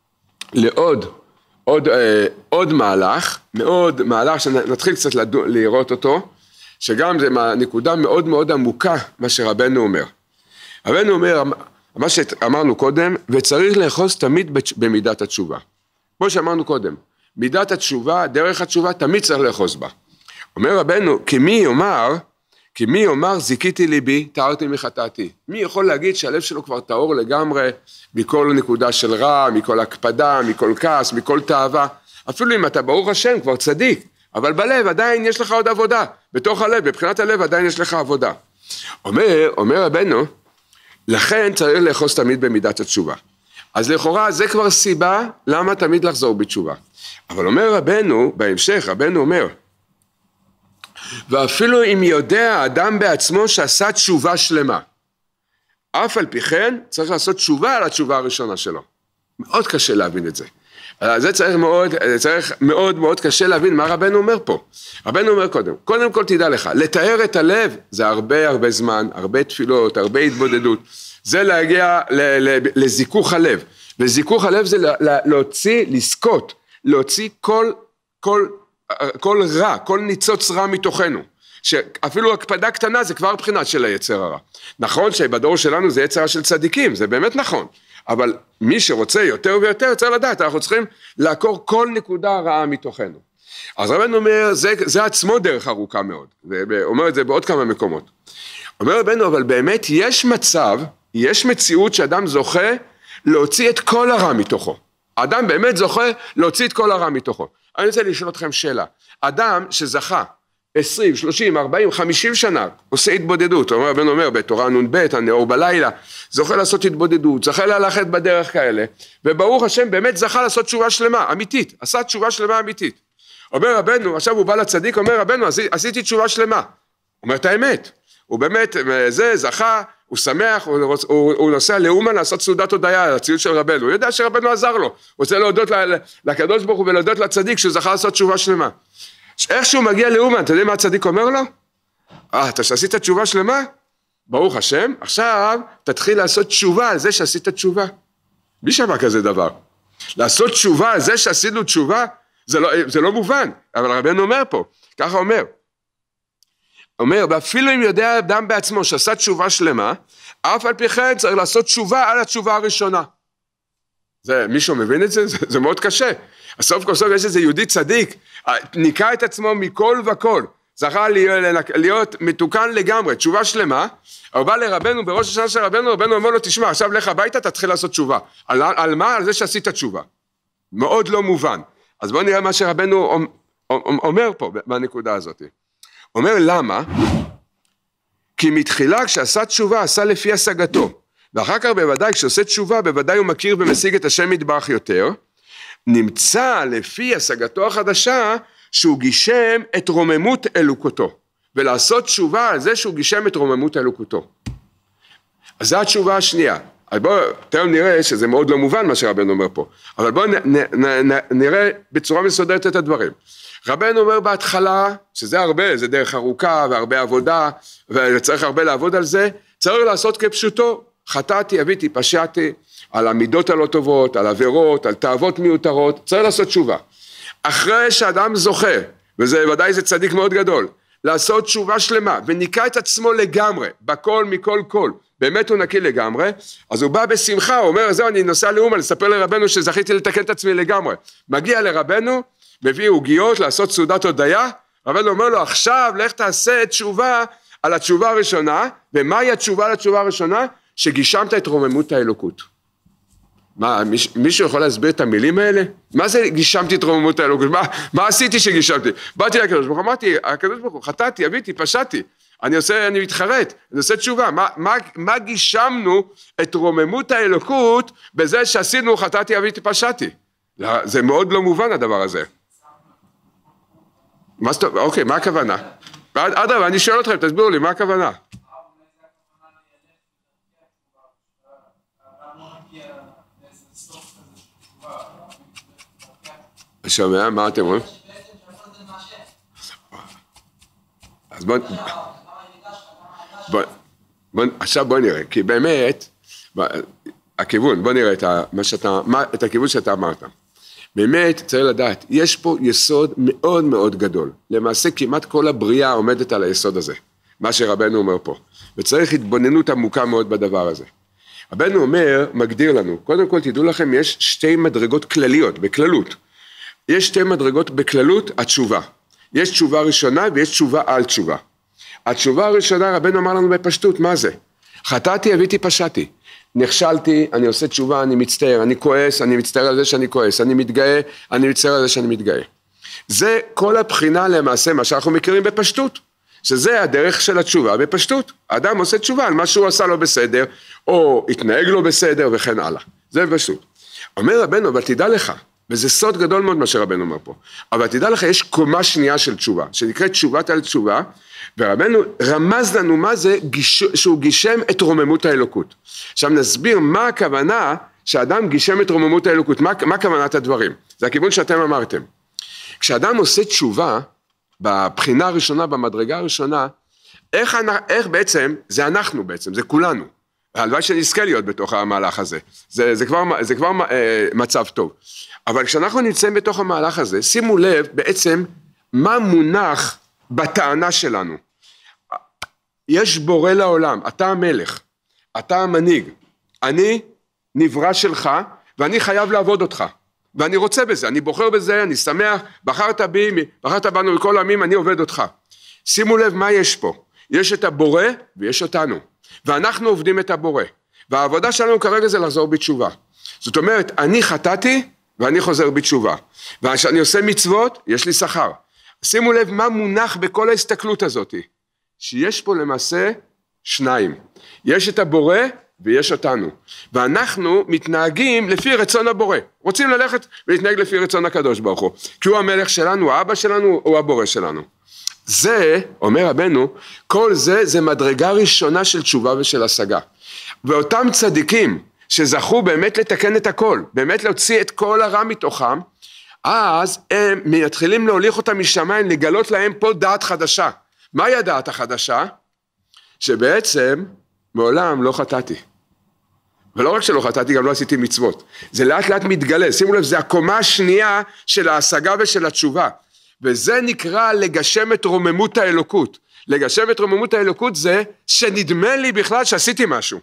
Speaker 2: לעוד מהלך שנתחיל קצת לראות אותו, שגם זה נקודה מאוד מאוד עמוקה, מה שרבנו אומר. רבנו אומר, מה שאמרנו קודם, וצריך לאחוז תמיד במידת התשובה. כמו שאמרנו קודם, מידת התשובה, דרך התשובה, תמיד צריך לאחוז בה. אומר רבנו, כי מי יאמר זיקיתי ליבי, טהרתי מחטאתי. מי יכול להגיד שהלב שלו כבר טהור לגמרי, מכל נקודה של רע, מכל הקפדה, מכל כעס, מכל תאווה. אפילו אם אתה ברוך השם כבר צדיק, אבל בלב עדיין יש לך עוד עבודה. בתוך הלב, בבחינת הלב עדיין יש לך עבודה. אומר רבנו, לכן צריך לאחוז תמיד במידת התשובה. אז לכאורה זה כבר סיבה למה תמיד לחזור בתשובה. אבל אומר רבנו, בהמשך רבנו אומר, ואפילו אם יודע האדם בעצמו שעשה תשובה שלמה, אף על פי כן צריך לעשות תשובה על התשובה הראשונה שלו. מאוד קשה להבין את זה. זה צריך מאוד קשה להבין מה רבנו אומר פה. רבנו אומר קודם כל תדע לך, לתאר את הלב זה הרבה זמן, הרבה תפילות, הרבה התבודדות. זה להגיע לזיכוך הלב. וזיכוך הלב זה לזכות, להוציא כל רע, כל ניצוץ רע מתוכנו. שאפילו הקפדה קטנה זה כבר בחינה של היצר הרע. נכון שבדור שלנו זה יצר של צדיקים, זה באמת נכון. אבל מי שרוצה יותר ויותר צריך לדעת, אנחנו צריכים לעקור כל נקודה רעה מתוכנו. אז רבנו אומר, זה עצמו דרך ארוכה מאוד. אומר את זה בעוד כמה מקומות. אומר רבנו, אבל באמת יש מציאות שאדם זוכה להוציא את כל הרע מתוכו. האדם באמת זוכה להוציא את כל הרע מתוכו. אני רוצה לשאול אתכם שאלה. אדם שזכה 20, 30, 40, 50 שנה, עושה התבודדות, רבנו אומר בתורה נ"ב, הנאור בלילה, זוכה לעשות התבודדות, זוכה ללכת בדרך כאלה, וברוך השם באמת זכה לעשות תשובה שלמה, אמיתית, עשה תשובה שלמה אמיתית. אומר רבנו, עכשיו הוא בא לצדיק, אומר רבנו, עשיתי תשובה שלמה. אומר את האמת, הוא באמת, זה זכה, הוא שמח, הוא נוסע לאומן לעשות סעודת הודיה, לציון של רבנו, הוא יודע שרבנו עזר לו, הוא רוצה להודות לקדוש ברוך הוא ולהודות לצדיק, שהוא זכה לעשות תשובה שלמה. איך שהוא מגיע לאומן, אתה יודע מה הצדיק אומר לו? אתה שעשית תשובה שלמה? ברוך השם, עכשיו תתחיל לעשות תשובה על זה שעשית תשובה. מי שמע כזה דבר? לעשות תשובה על זה שעשינו תשובה, זה לא מובן, אבל רבנו אומר פה, ככה אומר, ואפילו אם יודע אדם בעצמו שעשה תשובה שלמה, אף על פי כן צריך לעשות תשובה על התשובה הראשונה. מישהו מבין את זה? זה מאוד קשה. הסוף כל סוף יש איזה יהודי צדיק, ניקה את עצמו מכל וכל, זכה להיות מתוקן לגמרי, תשובה שלמה, הוא בא לרבנו, בראש השנה של רבנו אומר לו, תשמע, עכשיו לך הביתה, תתחיל לעשות תשובה. על מה? על זה שעשית תשובה. מאוד לא מובן. אז בואו נראה מה שרבנו אומר פה, בנקודה הזאת. אומר למה? כי מתחילה כשעשה תשובה, עשה לפי השגתו. ואחר כך בוודאי, כשעושה תשובה, בוודאי הוא מכיר ומשיג את השם יתברך יותר, נמצא לפי השגתו החדשה, שהוא גישם את רוממות אלוקותו, ולעשות תשובה על זה שהוא גישם את רוממות אלוקותו. אז זו התשובה השנייה. אז בואו, תכף נראה שזה מאוד לא מובן מה שרבנו אומר פה, אבל בואו נראה בצורה מסודרת את הדברים. רבנו אומר בהתחלה, שזה הרבה, זה דרך ארוכה והרבה עבודה, וצריך הרבה לעבוד על זה, צריך לעשות כפשוטו, חטאתי, אביתי, פשעתי, על המידות הלא טובות, על עבירות, על תאוות מיותרות, צריך לעשות תשובה. אחרי שאדם זוכה, וזה ודאי זה צדיק מאוד גדול, לעשות תשובה שלמה, וניקה את עצמו לגמרי, בכל מכל כל, באמת הוא נקי לגמרי, אז הוא בא בשמחה, הוא אומר, זהו, אני נוסע לאומן, לספר לרבנו שזכיתי לתקן את עצמי לגמרי. מגיע לרבנו, מביא עוגיות לעשות סעודת הודיה, רבנו אומר לו, עכשיו לך תעשה תשובה על התשובה הראשונה, ומהי התשובה על התשובה הראשונה? שגישמת את רוממות האלוקות. מה, מישהו יכול להסביר את המילים האלה? מה זה גישמתי את רוממות האלוקות? מה עשיתי שגישמתי? באתי לקדוש ברוך הוא, אמרתי, הקדוש ברוך הוא, חטאתי, אביתי, פשעתי, אני מתחרט, אני עושה תשובה, מה גישמנו את רוממות האלוקות בזה שעשינו חטאתי, אביתי, פשעתי? זה מאוד לא מובן הדבר הזה. אוקיי, מה הכוונה? אדרבה, אני שואל אתכם, תסבירו לי, מה הכוונה? שומע, מה אתם רואים? אז עכשיו בוא נראה, כי באמת, הכיוון, בוא נראה את הכיוון שאתה אמרת. באמת צריך לדעת, יש פה יסוד מאוד מאוד גדול. למעשה כמעט כל הבריאה עומדת על היסוד הזה, מה שרבנו אומר פה. וצריך התבוננות עמוקה מאוד בדבר הזה. רבנו אומר, מגדיר לנו, קודם כל תדעו לכם, יש שתי מדרגות כלליות, בכללות. יש שתי מדרגות בכללות, התשובה. יש תשובה ראשונה ויש תשובה על תשובה. התשובה הראשונה, רבנו אמר לנו בפשטות, מה זה? חטאתי, הביתי, פשעתי. נכשלתי, אני עושה תשובה, אני מצטער, אני כועס, אני מצטער על זה שאני כועס, אני מתגאה, אני מצטער על זה שאני מתגאה. זה כל הבחינה למעשה, מה שאנחנו מכירים בפשטות, שזה הדרך של התשובה בפשטות. האדם עושה תשובה על מה שהוא עשה לו בסדר, או התנהג לו בסדר וכן הלאה. זה בפשטות. אומר רבנו, אבל תדע לך, וזה סוד גדול מאוד מה שרבנו אומר פה, אבל תדע לך, יש קומה שנייה של תשובה, שנקראת תשובת על תשובה, ורבנו רמז לנו מה זה שהוא גישם את רוממות האלוקות. עכשיו נסביר מה הכוונה שאדם גישם את רוממות האלוקות, מה כוונת הדברים. זה הכיוון שאתם אמרתם. כשאדם עושה תשובה, בבחינה הראשונה, במדרגה הראשונה, איך בעצם, זה אנחנו בעצם, זה כולנו. הלוואי שנזכה להיות בתוך המהלך הזה. זה כבר מצב טוב. אבל כשאנחנו נמצאים בתוך המהלך הזה, שימו לב בעצם מה מונח בטענה שלנו. יש בורא לעולם, אתה המלך, אתה המנהיג, אני נברא שלך ואני חייב לעבוד אותך. ואני רוצה בזה, אני בוחר בזה, אני שמח, בחרת בנו מכל העמים, אני עובד אותך. שימו לב מה יש פה, יש את הבורא ויש אותנו, ואנחנו עובדים את הבורא, והעבודה שלנו כרגע זה לחזור בתשובה. זאת אומרת, אני חטאתי ואני חוזר בתשובה, וכשאני עושה מצוות, יש לי שכר. שימו לב מה מונח בכל ההסתכלות הזאת, שיש פה למעשה שניים, יש את הבורא ויש אותנו, ואנחנו מתנהגים לפי רצון הבורא, רוצים ללכת ולהתנהג לפי רצון הקדוש ברוך הוא, כי הוא המלך שלנו, הוא האבא שלנו, הוא הבורא שלנו. זה, אומר רבנו, כל זה זה מדרגה ראשונה של תשובה ושל השגה, ואותם צדיקים שזכו באמת לתקן את הכל, באמת להוציא את כל הרע מתוכם, אז הם מתחילים להוליך אותם משמיים, לגלות להם פה דעת חדשה. מהי הדעת החדשה? שבעצם מעולם לא חטאתי. ולא רק שלא חטאתי, גם לא עשיתי מצוות. זה לאט לאט מתגלה, שימו לב, זה הקומה השנייה של ההשגה ושל התשובה. וזה נקרא לגשם את רוממות האלוקות. לגשם את רוממות האלוקות זה שנדמה לי בכלל שעשיתי משהו.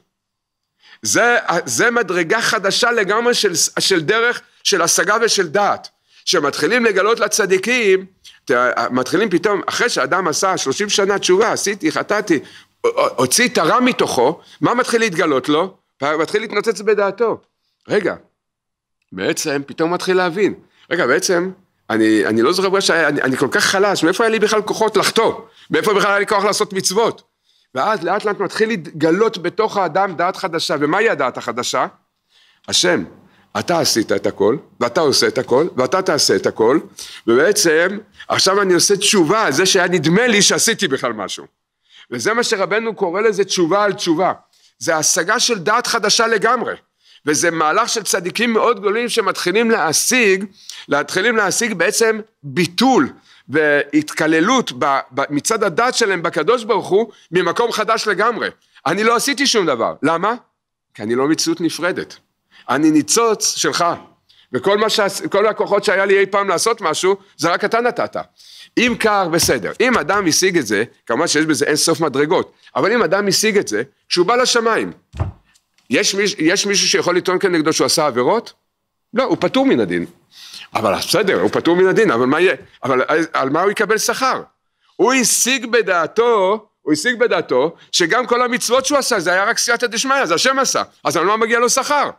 Speaker 2: זה מדרגה חדשה לגמרי של דרך של השגה ושל דעת. שמתחילים לגלות לצדיקים, מתחילים פתאום, אחרי שאדם עשה 30 שנה תשובה, עשיתי, חטאתי, הוציא את הרע מתוכו, מה מתחיל להתגלות לו? מתחיל להתנוצץ בדעתו. רגע, בעצם פתאום מתחיל להבין. רגע, בעצם, אני לא זוכר שאני כל כך חלש, מאיפה היה לי בכלל כוחות לחטוא? מאיפה בכלל היה לי כוח לעשות מצוות? ואז לאט לאט מתחיל להתגלות בתוך האדם דעת חדשה, ומהי הדעת החדשה? השם. אתה עשית את הכל, ואתה עושה את הכל, ואתה תעשה את הכל, ובעצם עכשיו אני עושה תשובה על זה שהיה נדמה לי שעשיתי בכלל משהו. וזה מה שרבנו קורא לזה תשובה על תשובה. זה השגה של דעת חדשה לגמרי. וזה מהלך של צדיקים מאוד גדולים שמתחילים להשיג בעצם ביטול והתקללות מצד הדעת שלהם בקדוש ברוך הוא ממקום חדש לגמרי. אני לא עשיתי שום דבר. למה? כי אני לא מציאות נפרדת. אני ניצוץ שלך, וכל הכוחות שהיה לי אי פעם לעשות משהו, זה רק אתה נתת. אם קר, בסדר. אם אדם השיג את זה, כמובן שיש בזה אין סוף מדרגות, אבל אם אדם השיג את זה, כשהוא בא לשמיים, יש מישהו שיכול לטעון כנגדו שהוא עשה עבירות? לא, הוא פטור מן הדין. אבל בסדר, הוא פטור מן הדין, אבל מה יהיה? אבל על מה הוא יקבל שכר? הוא השיג בדעתו שגם כל המצוות שהוא עשה, זה היה רק סייעתא דשמיא, זה השם עשה, אז על מה מגיע לו שכר?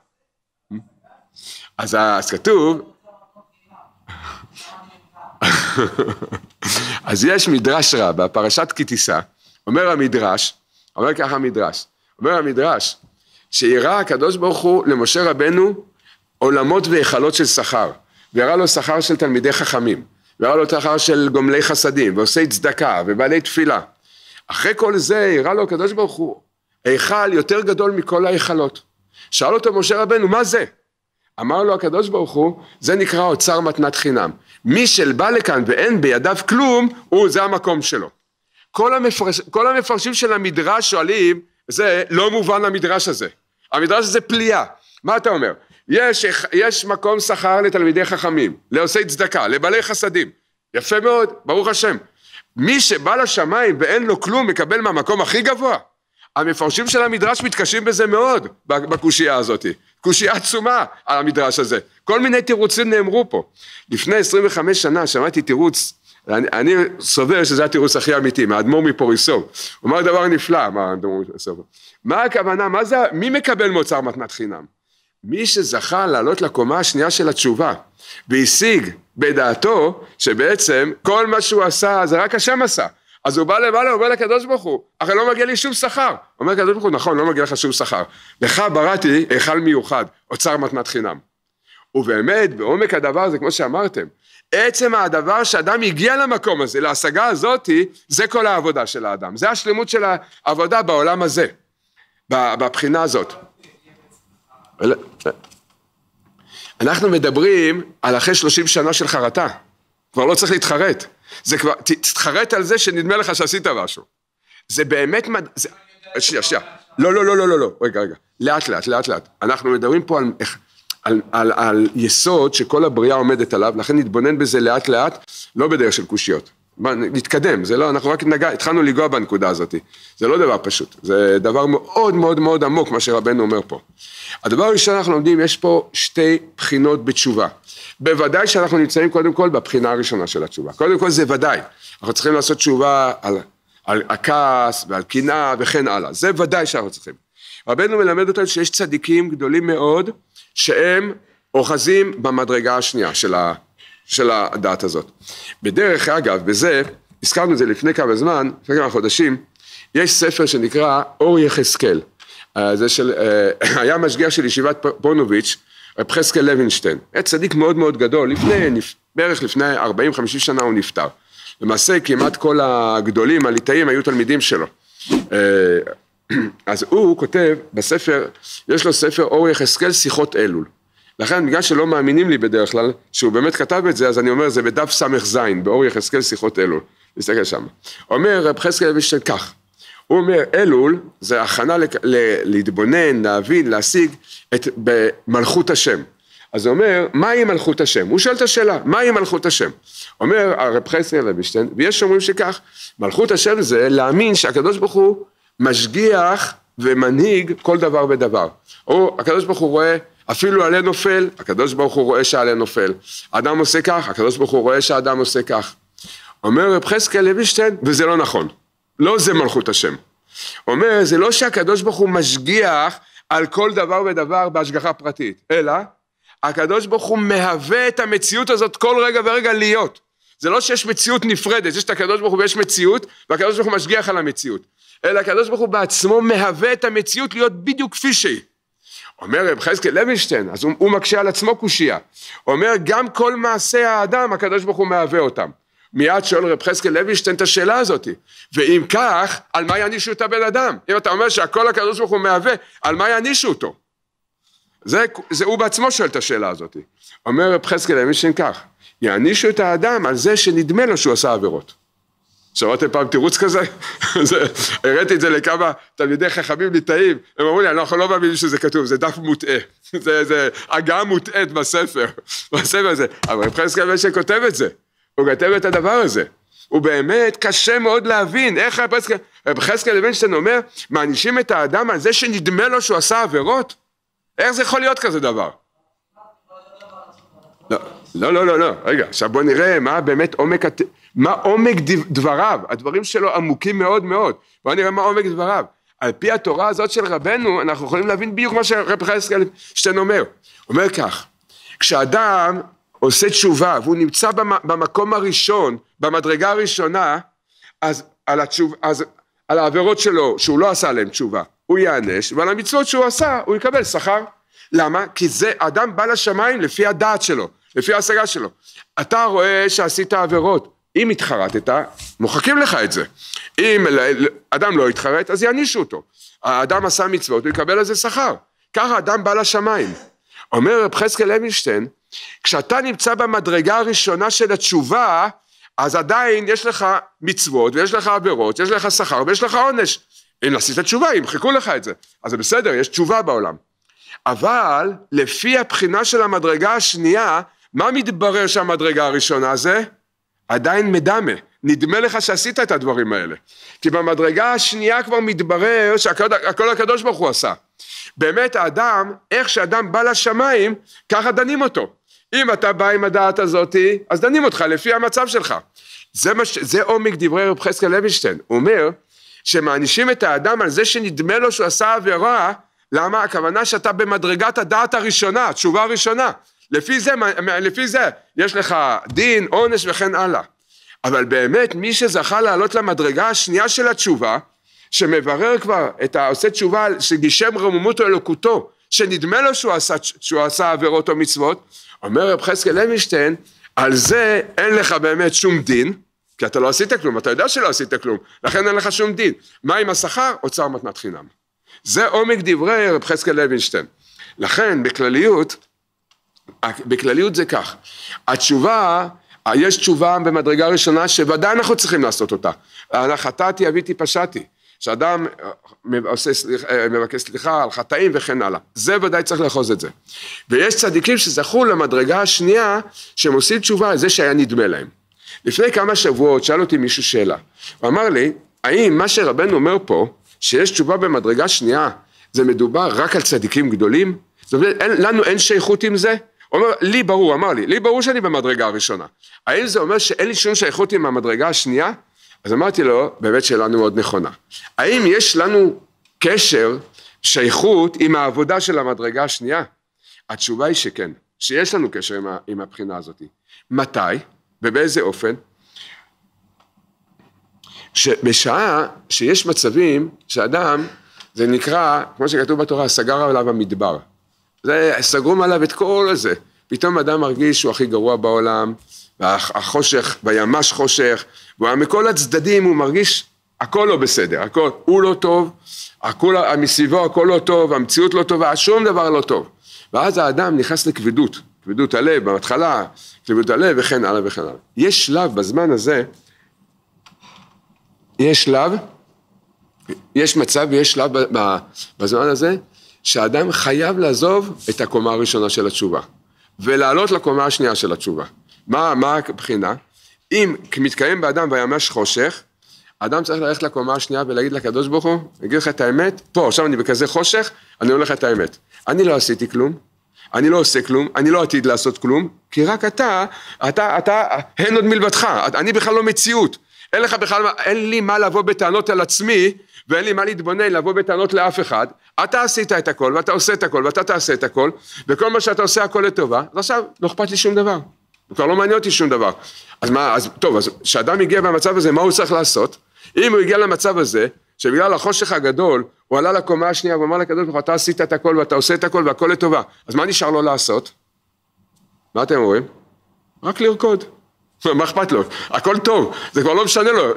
Speaker 2: אז כתוב, אז יש מדרש רע, בפרשת כי תישא, אומר ככה המדרש, שיראה הקדוש ברוך הוא למשה רבנו עולמות והיכלות של שכר, ויראה לו שכר של תלמידי חכמים, ויראה לו שכר של גומלי חסדים, ועושי צדקה, ובעלי תפילה. אחרי כל זה יראה לו הקדוש ברוך הוא היכל יותר גדול מכל ההיכלות. שאל אותו משה רבנו, מה זה? אמר לו הקדוש ברוך הוא, זה נקרא אוצר מתנת חינם. מי שבא לכאן ואין בידיו כלום, זה המקום שלו. כל המפרשים של המדרש שואלים, זה לא מובן המדרש הזה. המדרש הזה פליאה. מה אתה אומר? יש מקום שכר לתלמידי חכמים, לעושי צדקה, לבעלי חסדים. יפה מאוד, ברוך השם. מי שבא לשמיים ואין לו כלום, מקבל מהמקום הכי גבוה. המפרשים של המדרש מתקשים בזה מאוד, בקושייה הזאת. קושייה עצומה על המדרש הזה. כל מיני תירוצים נאמרו פה. לפני 25 שנה שמעתי תירוץ, אני סובר שזה התירוץ הכי אמיתי, מהאדמו"ר מפוריסוב. הוא אמר דבר נפלא, מה הכוונה, מי מקבל מאוצר מתנת חינם? מי שזכה לעלות לקומה השנייה של התשובה, והשיג בדעתו שבעצם כל מה שהוא עשה זה רק השם עשה. אז הוא בא למעלה, הוא אומר לקדוש ברוך הוא, אחרי לא מגיע לי שום שכר. אומר לקדוש ברוך הוא, נכון, לא מגיע לך שום שכר. לך בראתי היכל מיוחד, אוצר מתנת חינם. ובאמת, בעומק הדבר זה כמו שאמרתם, עצם הדבר שאדם הגיע למקום הזה, להשגה הזאת, זה כל העבודה של האדם. זה השלמות של העבודה בעולם הזה, בבחינה הזאת. אנחנו מדברים על אחרי 30 שנה של חרטה. כבר לא צריך להתחרט. זה כבר, תתחרט על זה שנדמה לך שעשית משהו. זה באמת, שנייה. לא, רגע. לאט. אנחנו מדברים פה על יסוד שכל הבריאה עומדת עליו, לכן נתבונן בזה לאט, לא בדרך של קושיות. נתקדם, זה לא, אנחנו רק התחלנו לגוע בנקודה הזאת. זה לא דבר פשוט, זה דבר מאוד מאוד מאוד עמוק, מה שרבנו אומר פה. הדבר הראשון אנחנו לומדים, יש פה שתי בחינות בתשובה. בוודאי שאנחנו נמצאים קודם כל בבחינה הראשונה של התשובה. קודם כל זה ודאי, אנחנו צריכים לעשות תשובה על הכעס ועל קנאה וכן הלאה. זה ודאי שאנחנו צריכים. רבנו מלמד אותנו שיש צדיקים גדולים מאוד, שהם אוחזים במדרגה השנייה של הדעת הזאת. בדרך אגב, בזה, הזכרנו את זה לפני כמה זמן, לפני כמה חודשים, יש ספר שנקרא אור יחזקאל. זה היה משגיח של ישיבת פונוביץ', רב חזקאל לוינשטיין. היה צדיק מאוד מאוד גדול, בערך לפני 40-50 שנה הוא נפטר. למעשה כמעט כל הגדולים, הליטאים, היו תלמידים שלו. אז הוא כותב בספר, יש לו ספר אור יחזקאל שיחות אלול. לכן בגלל שלא מאמינים לי בדרך כלל, שהוא באמת כתב את זה, אז אני אומר, זה בדף סמך זין, באור יחזקאל שיחות אלול. נסתכל שם. אומר רב חזקאל לוינשטיין כך, הוא אומר, אלול זה הכנה להתבונן, להבין, להשיג במלכות השם. אז הוא אומר, מהי מלכות השם? הוא שואל את השאלה, מהי מלכות השם? אומר הרב חזקאל לוינשטיין, ויש שאומרים שכך, מלכות השם זה להאמין שהקדוש ברוך הוא משגיח ומנהיג כל דבר ודבר. או הקדוש ברוך הוא רואה, אפילו עלה נופל, הקדוש ברוך הוא רואה שעלה נופל. האדם עושה כך, הקדוש ברוך הוא רואה שהאדם עושה כך. אומר רב חזקאל לוינשטיין, וזה לא נכון. לא זה מלכות השם. אומר, זה לא שהקדוש ברוך הוא משגיח על כל דבר ודבר בהשגחה פרטית, אלא הקדוש ברוך הוא מהווה את המציאות הזאת כל רגע ורגע להיות. זה לא שיש מציאות נפרדת, יש את הקדוש ברוך הוא ויש מציאות, והקדוש ברוך הוא משגיח על המציאות. אלא הקדוש ברוך הוא בעצמו מהווה את המציאות להיות בדיוק כפי שהיא. אומר רב חזקאל לוינשטיין, אז הוא מקשה על עצמו קושייה. אומר, גם כל מעשי האדם, הקדוש ברוך הוא מהווה אותם. מיד שואל רב חזקאל לוינשטיין את השאלה הזאת. ואם כך, על מה יענישו את הבן אדם? אם אתה אומר שהכל הקדוש ברוך הוא מהווה, על מה יענישו אותו? זה הוא בעצמו שואל את השאלה הזאת. אומר רב חזקאל לוינשטיין כך, יענישו את האדם על זה שנדמה לו שהוא עשה עבירות. שמעתם פעם תירוץ כזה? הראיתי את זה לכמה תלמידי חכמים ליטאים, הם אמרו לי, אנחנו לא מאמינים שזה כתוב, זה דף מוטעה, זה הגעה מוטעית בספר הזה, אבל רב חזקאל לוינשטיין כותב את זה, הוא כותב את הדבר הזה, הוא באמת קשה מאוד להבין, איך רב חזקאל לוינשטיין אומר, מענישים את האדם על זה שנדמה לו שהוא עשה עבירות? איך זה יכול להיות כזה דבר? לא, רגע, עכשיו בוא נראה מה באמת מה עומק דבריו, הדברים שלו עמוקים מאוד מאוד, בוא נראה מה עומק דבריו, על פי התורה הזאת של רבנו, אנחנו יכולים להבין בדיוק מה שרב חזקאל לוינשטיין אומר כך, כשאדם עושה תשובה, והוא נמצא במקום הראשון, במדרגה הראשונה, אז על העבירות שלו, שהוא לא עשה עליהם תשובה, הוא יענש, ועל המצוות שהוא עשה, הוא יקבל שכר. למה? כי זה, אדם בא לשמיים לפי הדעת שלו, לפי ההשגה שלו. אתה רואה שעשית עבירות, אם התחרטת, מוחקים לך את זה. אם אדם לא התחרט, אז יענישו אותו. האדם עשה מצוות, הוא יקבל על זה שכר. ככה אדם בא לשמיים. אומר רב חזקאל לוינשטיין, כשאתה נמצא במדרגה הראשונה של התשובה, אז עדיין יש לך מצוות, ויש לך עבירות, יש לך שכר, ויש לך עונש. אם עשית תשובה, ימחקו לך את זה. אז זה בסדר, יש תשובה בעולם. אבל, לפי הבחינה של המדרגה השנייה, מה מתברר שהמדרגה הראשונה זה? עדיין מדמה. נדמה לך שעשית את הדברים האלה. כי במדרגה השנייה כבר מתברר שהכל הקדוש ברוך הוא עשה. באמת האדם, איך שאדם בא לשמיים, ככה דנים אותו. אם אתה בא עם הדעת הזאת, אז דנים אותך לפי המצב שלך. זה עומק דברי רב חזקאל לוינשטיין. הוא אומר שמענישים את האדם על זה שנדמה לו שהוא עשה עבירה, למה? הכוונה שאתה במדרגת הדעת הראשונה, התשובה הראשונה. לפי זה יש לך דין, עונש וכן הלאה. אבל באמת מי שזכה לעלות למדרגה השנייה של התשובה, שמברר כבר את העושה תשובה שגישם רוממות או אלוקותו, שנדמה לו שהוא עשה עבירות או מצוות, אומר רב חזקאל לוינשטיין, על זה אין לך באמת שום דין, כי אתה לא עשית כלום, אתה יודע שלא עשית כלום, לכן אין לך שום דין. מה עם השכר? אוצר מתנת חינם. זה עומק דברי רב חזקאל לוינשטיין. לכן בכלליות זה כך, התשובה, יש תשובה במדרגה ראשונה שוודאי אנחנו צריכים לעשות אותה. חטאתי, אביתי, פשעתי. שאדם מבקש סליחה על חטאים וכן הלאה. זה ודאי צריך לאחוז את זה. ויש צדיקים שזכו למדרגה השנייה, שהם עושים תשובה על זה שהיה נדמה להם. לפני כמה שבועות שאל אותי מישהו שאלה. הוא אמר לי, האם מה שרבנו אומר פה, שיש תשובה במדרגה שנייה, זה מדובר רק על צדיקים גדולים? זאת אומרת, לנו אין שייכות עם זה? הוא אומר, לי ברור, אמר לי ברור שאני במדרגה הראשונה. האם זה אומר שאין לי שום שייכות עם המדרגה השנייה? אז אמרתי לו, באמת שאלנו מאוד נכונה. האם יש לנו קשר, שייכות עם העבודה של המדרגה השנייה? התשובה היא שכן, שיש לנו קשר עם הבחינה הזאת. מתי? ובאיזה אופן? בשעה שיש מצבים שאדם, זה נקרא, כמו שכתוב בתורה, סגר עליו המדבר. זה סגרו עליו את כל הזה. פתאום אדם מרגיש שהוא הכי גרוע בעולם, והחושך, והימש חושך, ומכל הצדדים הוא מרגיש הכל לא בסדר, הכל, הוא לא טוב, מסביבו הכל לא טוב, המציאות לא טובה, שום דבר לא טוב. ואז האדם נכנס לכבדות, כבדות הלב בהתחלה, כבדות הלב וכן הלאה וכן הלאה. יש שלב בזמן הזה, יש מצב ויש שלב בזמן הזה, שהאדם חייב לעזוב את הקומה הראשונה של התשובה, ולעלות לקומה השנייה של התשובה. מה הבחינה? אם מתקיים באדם וימש חושך, האדם צריך ללכת לקומה השנייה ולהגיד לקדוש ברוך הוא, אגיד לך את האמת, פה עכשיו אני בכזה חושך, אני הולך את האמת. אני לא עשיתי כלום, אני לא עושה כלום, אני לא עתיד לעשות כלום, כי רק אתה, הן עוד מלבדך, אני בכלל לא מציאות. אין לי מה לבוא בטענות על עצמי, ואין לי מה להתבונן, לבוא בטענות לאף אחד. אתה עשית את הכל, ואתה עושה את הכל, ואתה תעשה את הכל, וכל מה שאתה עושה הכל לטובה, אז עכשיו לא אכפת לי שום דבר. כבר לא מעניין אותי שום דבר. אז כשאדם הגיע במצב הזה, מה הוא צריך לעשות? אם הוא הגיע למצב הזה, שבגלל החושך הגדול, הוא עלה לקומה השנייה, ואמר לקדוש ברוך הוא, אתה עשית את הכל, ואתה עושה את הכל, והכל לטובה. אז מה נשאר לו לעשות? מה אתם אומרים? רק לרקוד. מה אכפת לו? הכל טוב, זה כבר לא משנה לו.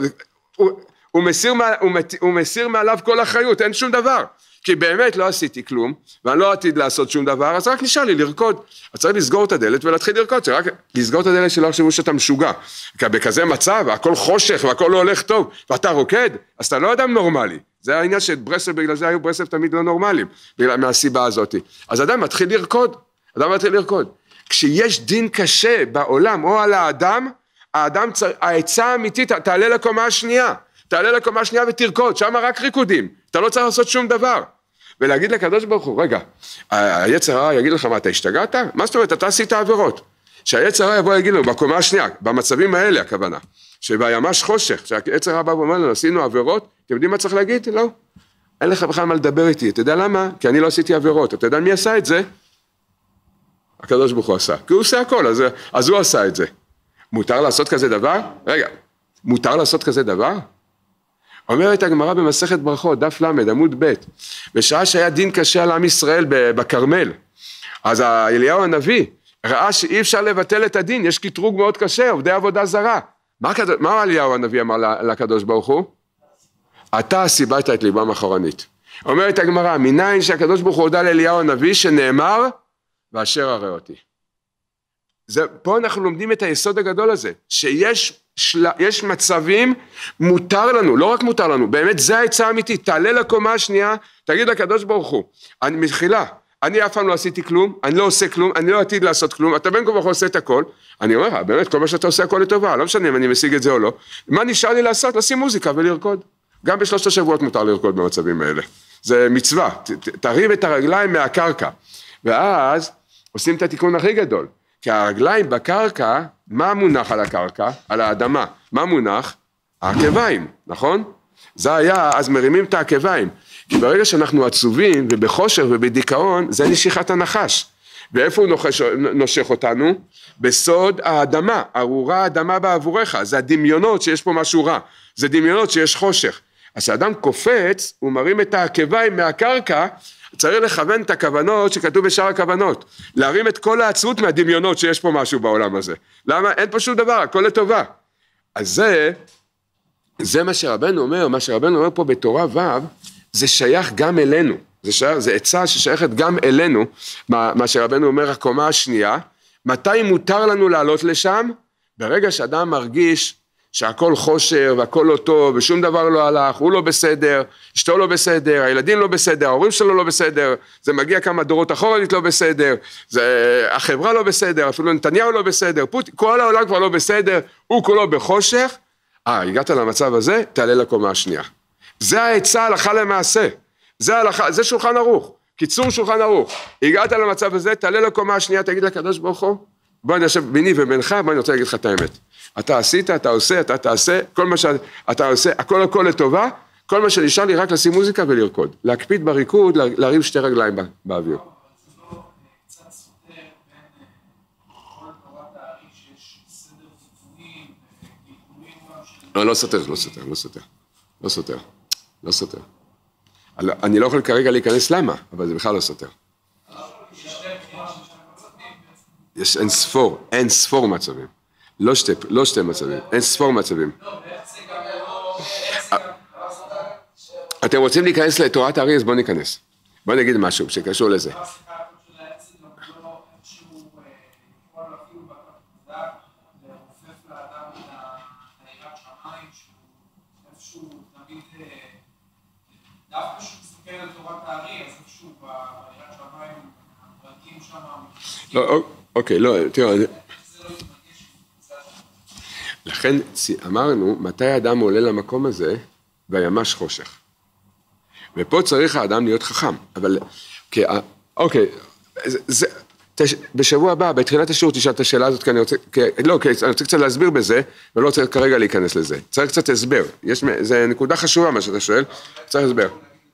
Speaker 2: הוא מסיר מעליו כל אחריות, אין שום דבר. כי באמת לא עשיתי כלום, ואני לא עתיד לעשות שום דבר, אז רק נשאר לי לרקוד. אז צריך לסגור את הדלת ולהתחיל לרקוד, רק לסגור את הדלת שלא חשבו שאתה משוגע. כי בכזה מצב, הכל חושך והכל לא הולך טוב, ואתה רוקד, אז אתה לא אדם נורמלי. זה העניין שברסלב, בגלל זה היו ברסלב תמיד לא נורמליים, מהסיבה הזאת. אז אדם מתחיל לרקוד. כשיש דין קשה בעולם או על האדם, העצה האמיתית, תעלה לקומה השנייה. תעלה לקומה השנייה ותרקוד, שם רק ריקודים. אתה לא צריך לעשות שום דבר. ולהגיד לקדוש ברוך הוא, רגע, היצר הרע יגיד לך מה, אתה השתגעת? מה זאת אומרת, אתה עשית עבירות. שהיצר הרע יבוא יגיד לו, בקומה השנייה, במצבים האלה הכוונה, שבימש חושך, שהיצר הרע בא ואומר לנו, עשינו עבירות, אתם יודעים מה צריך להגיד? לא. אין לך בכלל מה לדבר איתי, אתה יודע למה? כי אני לא עשיתי עבירות, אתה יודע מי עשה את זה? הקדוש ברוך הוא עשה, כי הוא עושה הכל, אז הוא עשה את זה. מותר לעשות כזה דבר? רגע, מותר לעשות כזה דבר? אומרת הגמרא במסכת ברכות, דף ל' עמוד ב', בשעה שהיה דין קשה על עם ישראל בכרמל, אז אליהו הנביא ראה שאי אפשר לבטל את הדין, יש קטרוג מאוד קשה, עובדי עבודה זרה. מה אליהו הנביא אמר לקדוש ברוך הוא? אתה סיבלת את ליבם אחורנית. אומרת הגמרא, מניין שהקדוש ברוך הוא הודע לאליהו הנביא שנאמר, ואשר הראה אותי. פה אנחנו לומדים את היסוד הגדול הזה, שיש מצבים מותר לנו, לא רק מותר לנו, באמת זה העצה האמיתית, תעלה לקומה השנייה, תגיד לקדוש ברוך הוא, מחילה, אני אף פעם לא עשיתי כלום, אני לא עושה כלום, אני לא עתיד לעשות כלום, אתה בין כה וכה עושה את הכל, אני אומר, באמת כל מה שאתה עושה הכל לטובה, לא משנה אם אני משיג את זה או לא, מה נשאר לי לעשות? לשים מוזיקה ולרקוד, גם בשלושת השבועות מותר לרקוד במצבים האלה, זה מצווה, תרים את הרגליים מהקרקע, ואז עושים את התיקון הכי גדול, כי הרגליים בקרקע, מה מונח על הקרקע? על האדמה, מה מונח? העקביים, נכון? זה היה, אז מרימים את העקביים, כי ברגע שאנחנו עצובים ובחושר ובדיכאון, זה נשיכת הנחש. ואיפה הוא נושך אותנו? בסוד האדמה, ארורה האדמה בעבורך, זה הדמיונות שיש פה משהו רע, זה דמיונות שיש חושך. אז כשאדם קופץ, הוא מרים את העקביים מהקרקע, צריך לכוון את הכוונות שכתוב בשאר הכוונות, להרים את כל העצרות מהדמיונות שיש פה משהו בעולם הזה. למה? אין פה שום דבר, הכל לטובה. אז זה מה שרבנו אומר, מה שרבנו אומר פה בתורה ו', זה שייך גם אלינו, זה עצה ששייכת גם אלינו, מה שרבנו אומר הקומה השנייה, מתי מותר לנו לעלות לשם? ברגע שאדם מרגיש שהכל חושר והכל לא טוב ושום דבר לא הלך, הוא לא בסדר, אשתו לא בסדר, הילדים לא בסדר, ההורים שלו לא בסדר, זה מגיע כמה דורות אחורנית לא בסדר, החברה לא בסדר, אפילו נתניהו לא בסדר, כל העולם כבר לא בסדר, הוא כולו בחושך, הגעת למצב הזה, תעלה לקומה השנייה. זה העצה הלכה למעשה, זה שולחן ערוך, קיצור שולחן ערוך, הגעת למצב הזה, תעלה לקומה השנייה, תגיד לקדוש ברוך הוא, בוא נשב ביני ובינך, בוא אני רוצה להגיד לך את האמת. אתה עשית, אתה עושה, אתה תעשה, כל מה שאתה עושה, הכל לטובה, כל מה שנשאר לי רק לשים מוזיקה ולרקוד. להקפיד בריקוד, להרים שתי רגליים באוויר. לא סותר. אני לא יכול כרגע להיכנס למה, אבל זה בכלל לא סותר. יש אין ספור מצבים. לא שתי מצבים, אין ספור מצבים. אתם רוצים להיכנס לתורת הארי, אז בואו ניכנס. בואו נגיד משהו שקשור לזה. אוקיי, לא, תראו, לכן אמרנו, מתי האדם עולה למקום הזה, והימש חושך. ופה צריך האדם להיות חכם, אבל, אוקיי, בשבוע הבא, בתחילת השיעור תשאל את השאלה הזאת, כי אני רוצה קצת להסביר בזה, ולא צריך כרגע להיכנס לזה. צריך קצת הסבר, זה נקודה חשובה מה שאתה שואל, צריך הסבר.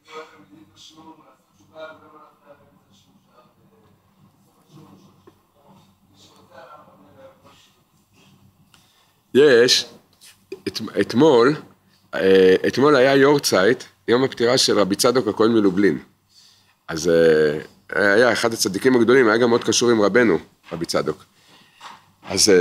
Speaker 2: אתמול היה יורצייט, יום הפטירה של רבי צדוק הכהן מלובלין. אז היה אחד הצדיקים הגדולים, היה גם מאוד קשור עם רבנו, רבי צדוק. אז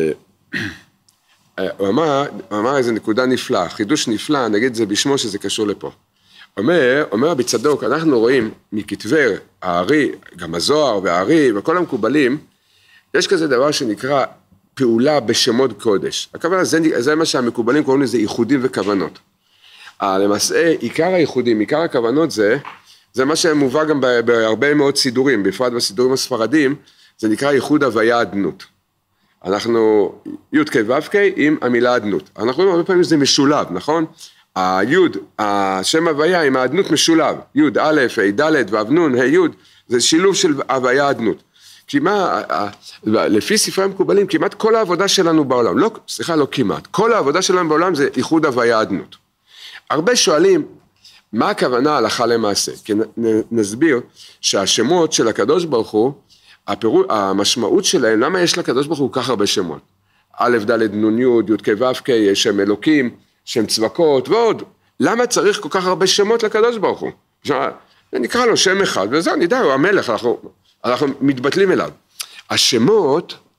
Speaker 2: הוא אמר איזה נקודה נפלאה, חידוש נפלא, נגיד את זה בשמו שזה קשור לפה. אומר רבי צדוק, אנחנו רואים מכתבי הארי, גם הזוהר והארי וכל המקובלים, יש כזה דבר שנקרא פעולה בשמות קודש. הכוונה, זה מה שהמקובלים קוראים לזה ייחודים וכוונות. למעשה, עיקר הייחודים, עיקר הכוונות זה מה שמובא גם בהרבה מאוד סידורים, בפרט בסידורים הספרדים, זה נקרא ייחוד הוויה אדנות. אנחנו, י' כ' ו' כ' עם המילה אדנות. אנחנו רואים הרבה פעמים שזה משולב, נכון? היוד, השם הוויה עם האדנות משולב. י' א', ה' ד' ו' נ', ה' י', זה שילוב של הוויה אדנות. לפי ספרי המקובלים, כמעט כל העבודה שלנו בעולם, לא כמעט, כל העבודה שלנו בעולם זה ייחוד הוויה אדנות. הרבה שואלים, מה הכוונה הלכה למעשה? כי נסביר שהשמות של הקדוש ברוך הוא, המשמעות שלהם, למה יש לקדוש ברוך הוא כך הרבה שמות? א', ד', נ', י', י', כ', ו', כ', שם אלוקים, שם צבקות ועוד. למה צריך כל כך הרבה שמות לקדוש ברוך הוא? נקרא לו שם אחד, וזהו, נדע, הוא המלך, אנחנו מתבטלים אליו. השמות,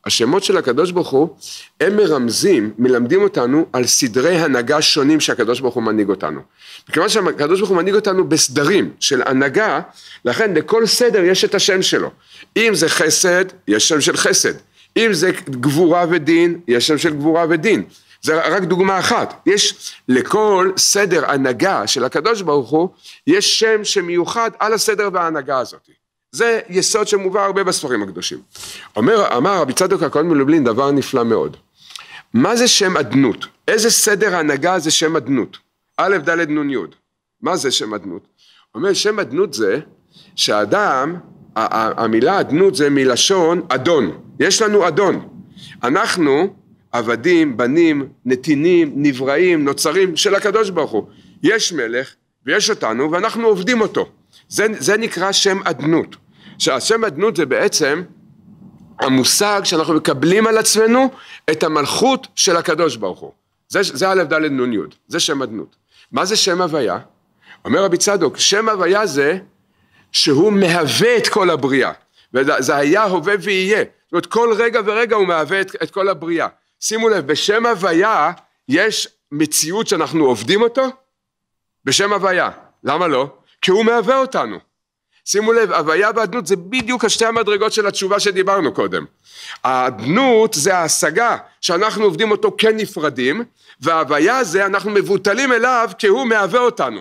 Speaker 2: השמות של הקדוש ברוך הוא, הם מלמדים אותנו על סדרי הנהגה שונים שהקדוש ברוך הוא מנהיג אותנו. מכיוון שהקדוש ברוך הוא מנהיג אותנו בסדרים של הנהגה, לכן לכל סדר יש את השם שלו. אם זה חסד, יש שם של חסד. אם זה גבורה ודין, יש שם של גבורה ודין. זה רק דוגמה אחת. יש לכל סדר הנהגה של הקדוש ברוך הוא, יש שם שמיוחד על הסדר וההנהגה הזאת. זה יסוד שמובא הרבה בספרים הקדושים. אמר רבי צדוק הכהן מלובלין דבר נפלא מאוד. מה זה שם אדנות? איזה סדר ההנהגה זה שם אדנות? א' ד' נ' י'. מה זה שם אדנות? אומר שם אדנות זה שהאדם, המילה אדנות זה מלשון אדון. יש לנו אדון. אנחנו עבדים, בנים, נתינים, נבראים, נוצרים של הקדוש ברוך הוא. יש מלך ויש אותנו ואנחנו עובדים אותו. זה נקרא שם אדנות. שהשם אדנות זה בעצם המושג שאנחנו מקבלים על עצמנו את המלכות של הקדוש ברוך הוא. זה א' ד' נ' י', זה שם אדנות. מה זה שם הוויה? אומר רבי צדוק, שם הוויה זה שהוא מהווה את כל הבריאה. וזה היה, הווה ויהיה. זאת אומרת, כל רגע ורגע הוא מהווה את כל הבריאה. שימו לב, בשם הוויה יש מציאות שאנחנו עובדים אותו? בשם הוויה. למה לא? כי הוא מהווה אותנו. שימו לב, הוויה והאדנות זה בדיוק השתי המדרגות של התשובה שדיברנו קודם. האדנות זה ההשגה שאנחנו עובדים אותו כנפרדים, וההוויה זה אנחנו מבוטלים אליו כי הוא מהווה אותנו.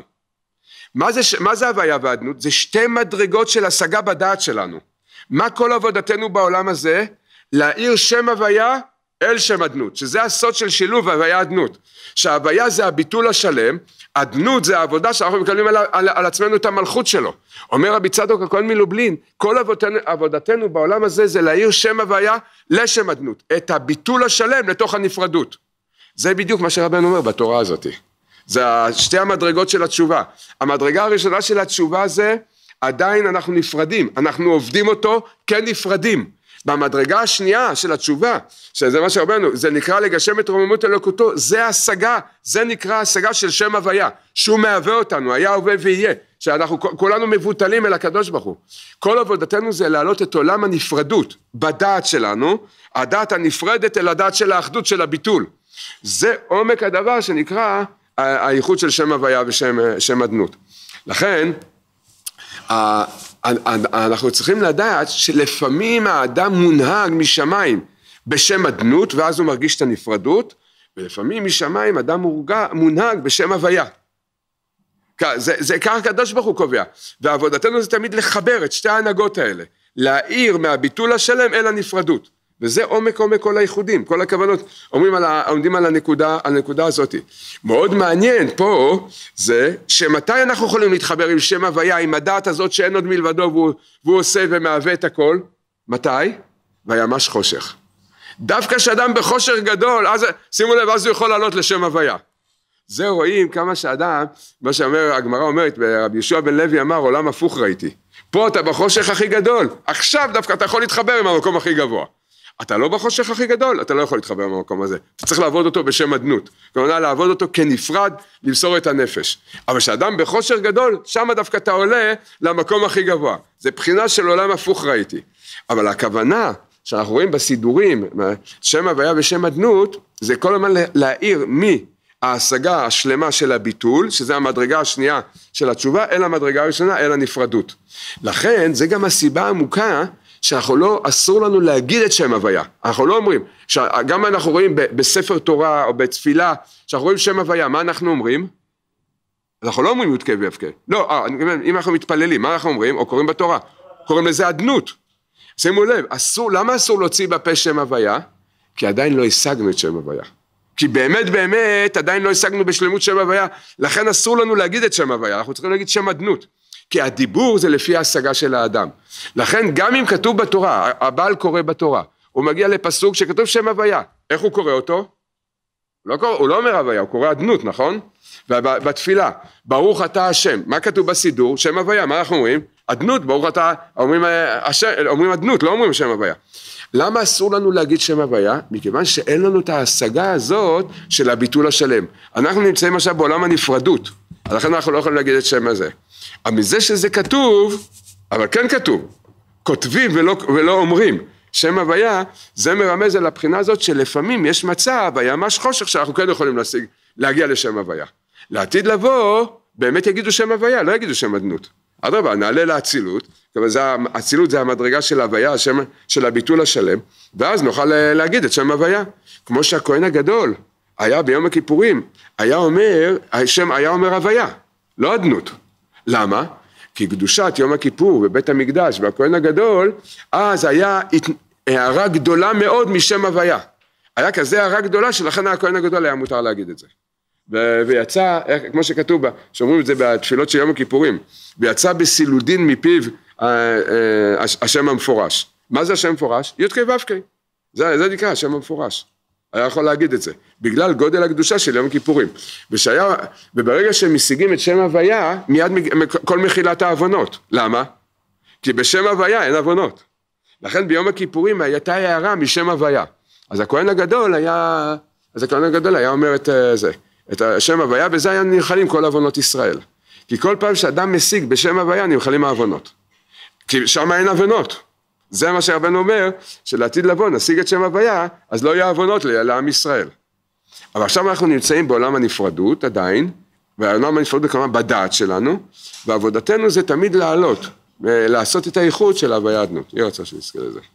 Speaker 2: מה זה הוויה והאדנות? זה שתי מדרגות של השגה בדעת שלנו. מה כל עבודתנו בעולם הזה? להאיר שם הוויה אל שם אדנות, שזה הסוד של שילוב הוויה אדנות. שההוויה זה הביטול השלם, אדנות זה העבודה שאנחנו מקבלים על עצמנו את המלכות שלו. אומר רבי צדוק הכהן מלובלין, כל עבודתנו בעולם הזה זה להאיר שם הוויה לשם אדנות, את הביטול השלם לתוך הנפרדות. זה בדיוק מה שרבנו אומר בתורה הזאת. זה שתי המדרגות של התשובה. המדרגה הראשונה של התשובה זה, עדיין אנחנו נפרדים, אנחנו עובדים אותו כנפרדים. במדרגה השנייה של התשובה, שזה מה שרבנו, זה נקרא לגשם את רוממות אלוקותו, זה השגה, זה נקרא השגה של שם הוויה, שהוא מהווה אותנו, היה הווה ויהיה, שאנחנו כולנו מבוטלים אל הקדוש ברוך הוא. כל עבודתנו זה להעלות את עולם הנפרדות בדעת שלנו, הדעת הנפרדת אל הדעת של האחדות של הביטול. זה עומק הדבר שנקרא הייחוד של שם הוויה ושם אדנות. לכן, אנחנו צריכים לדעת שלפעמים האדם מונהג משמיים בשם אדנות, ואז הוא מרגיש את הנפרדות, ולפעמים משמיים אדם מונהג בשם הוויה. זה כך הקדוש ברוך הוא קובע, ועבודתנו זה תמיד לחבר את שתי ההנהגות האלה, להאיר מהביטול השלם אל הנפרדות, וזה עומק כל הייחודים, כל הכוונות עומדים על הנקודה הזאת. מאוד מעניין פה זה שמתי אנחנו יכולים להתחבר עם שם הוויה, עם הדעת הזאת שאין עוד מלבדו והוא עושה ומהווה את הכל. מתי? וימש חושך. דווקא שאדם בחושך גדול, אז שימו לב, אז הוא יכול לעלות לשם הוויה. זה רואים כמה שאדם, מה שאומר, הגמרא אומרת, רבי יהושע בן לוי אמר, עולם הפוך ראיתי. פה אתה בחושך הכי גדול, עכשיו דווקא אתה יכול להתחבר עם המקום הכי גבוה. אתה לא בחושך הכי גדול, אתה לא יכול להתחבר עם המקום הזה. אתה צריך לעבוד אותו בשם אדנות. כלומר, לעבוד אותו כנפרד, למסור את הנפש. אבל שאדם בחושך גדול, שם דווקא אתה עולה למקום הכי גבוה. זה בחינה של עולם הפוך ראיתי. אבל הכוונה שאנחנו רואים בסידורים, שם הוויה ושם אדנות, זה כל הזמן להאיר מההשגה השלמה של הביטול, שזה המדרגה השנייה של התשובה, אל המדרגה הראשונה, אל הנפרדות. לכן, זה גם הסיבה העמוקה, שאנחנו לא, אסור לנו להגיד את שם הוויה. אנחנו לא אומרים, גם אנחנו רואים בספר תורה או בתפילה, שאנחנו רואים שם הוויה, מה אנחנו אומרים? אנחנו לא אומרים י"ק ו"ק. לא, אם אנחנו מתפללים, מה אנחנו אומרים? או קוראים בתורה? קוראים לזה אדנות. שימו לב, למה אסור להוציא בפה שם הוויה? כי עדיין לא השגנו את שם הוויה. כי באמת עדיין לא השגנו בשלמות שם הוויה, לכן אסור לנו להגיד את שם הוויה, אנחנו צריכים להגיד שם אדנות. כי הדיבור זה לפי ההשגה של האדם. לכן גם אם כתוב בתורה, הבעל קורא בתורה, הוא מגיע לפסוק שכתוב שם הוויה. איך הוא קורא אותו? הוא לא אומר הוויה, הוא קורא אדנות, נכון? ובתפילה, ברוך אתה השם. מה כתוב בסידור? שם הוויה. מה אנחנו אומרים? אדנות, ברוך אתה, אומרים אדנות, לא אומרים שם הוויה. למה אסור לנו להגיד שם הוויה? מכיוון שאין לנו את ההשגה הזאת של הביטול השלם. אנחנו נמצאים עכשיו בעולם הנפרדות, לכן אנחנו לא יכולים להגיד את שם הזה. אבל מזה שזה כתוב, אבל כן כתוב, כותבים ולא אומרים, שם הוויה, זה מרמז על הבחינה הזאת שלפעמים יש מצב, היה ממש חושך שאנחנו כן יכולים להגיע לשם הוויה. לעתיד לבוא, באמת יגידו שם הוויה, לא יגידו שם אדנות. אדרבה, נעלה לאצילות, אצילות זה המדרגה של הוויה, השם של הביטול השלם, ואז נוכל להגיד את שם הוויה. כמו שהכהן הגדול היה ביום הכיפורים, היה אומר הוויה, לא אדנות. למה? כי קדושת יום הכיפור בבית המקדש והכהן הגדול, אז היה הערה גדולה מאוד משם הוויה. היה כזה הערה גדולה שלכן הכהן הגדול היה מותר להגיד את זה. ויצא, כמו שכתוב בה, שאומרים את זה בתפילות של יום הכיפורים, ויצא בסילודין מפיו השם המפורש. מה זה השם המפורש? י"ק ו"ק. זה נקרא השם המפורש. היה יכול להגיד את זה, בגלל גודל הקדושה של יום הכיפורים. וברגע שהם משיגים את שם הוויה, מיד כל מחילת העוונות. למה? כי בשם הוויה אין עוונות. לכן ביום הכיפורים הייתה הערה משם הוויה. אז הכהן הגדול היה אומר את השם הוויה, וזה היה נרחלים כל עוונות ישראל. כי כל פעם שאדם משיג בשם הוויה, נרחלים העוונות. כי שם אין עוונות. זה מה שהרבנו אומר, שלעתיד לבוא נשיג את שם הוויה, אז לא יהיה עוונות לעם ישראל. אבל עכשיו אנחנו נמצאים בעולם הנפרדות עדיין, והעולם הנפרדות כמובן בדעת שלנו, ועבודתנו זה תמיד לעלות, לעשות את האיחוד של הוויה אדנות. יהיה רצה שנזכה לזה.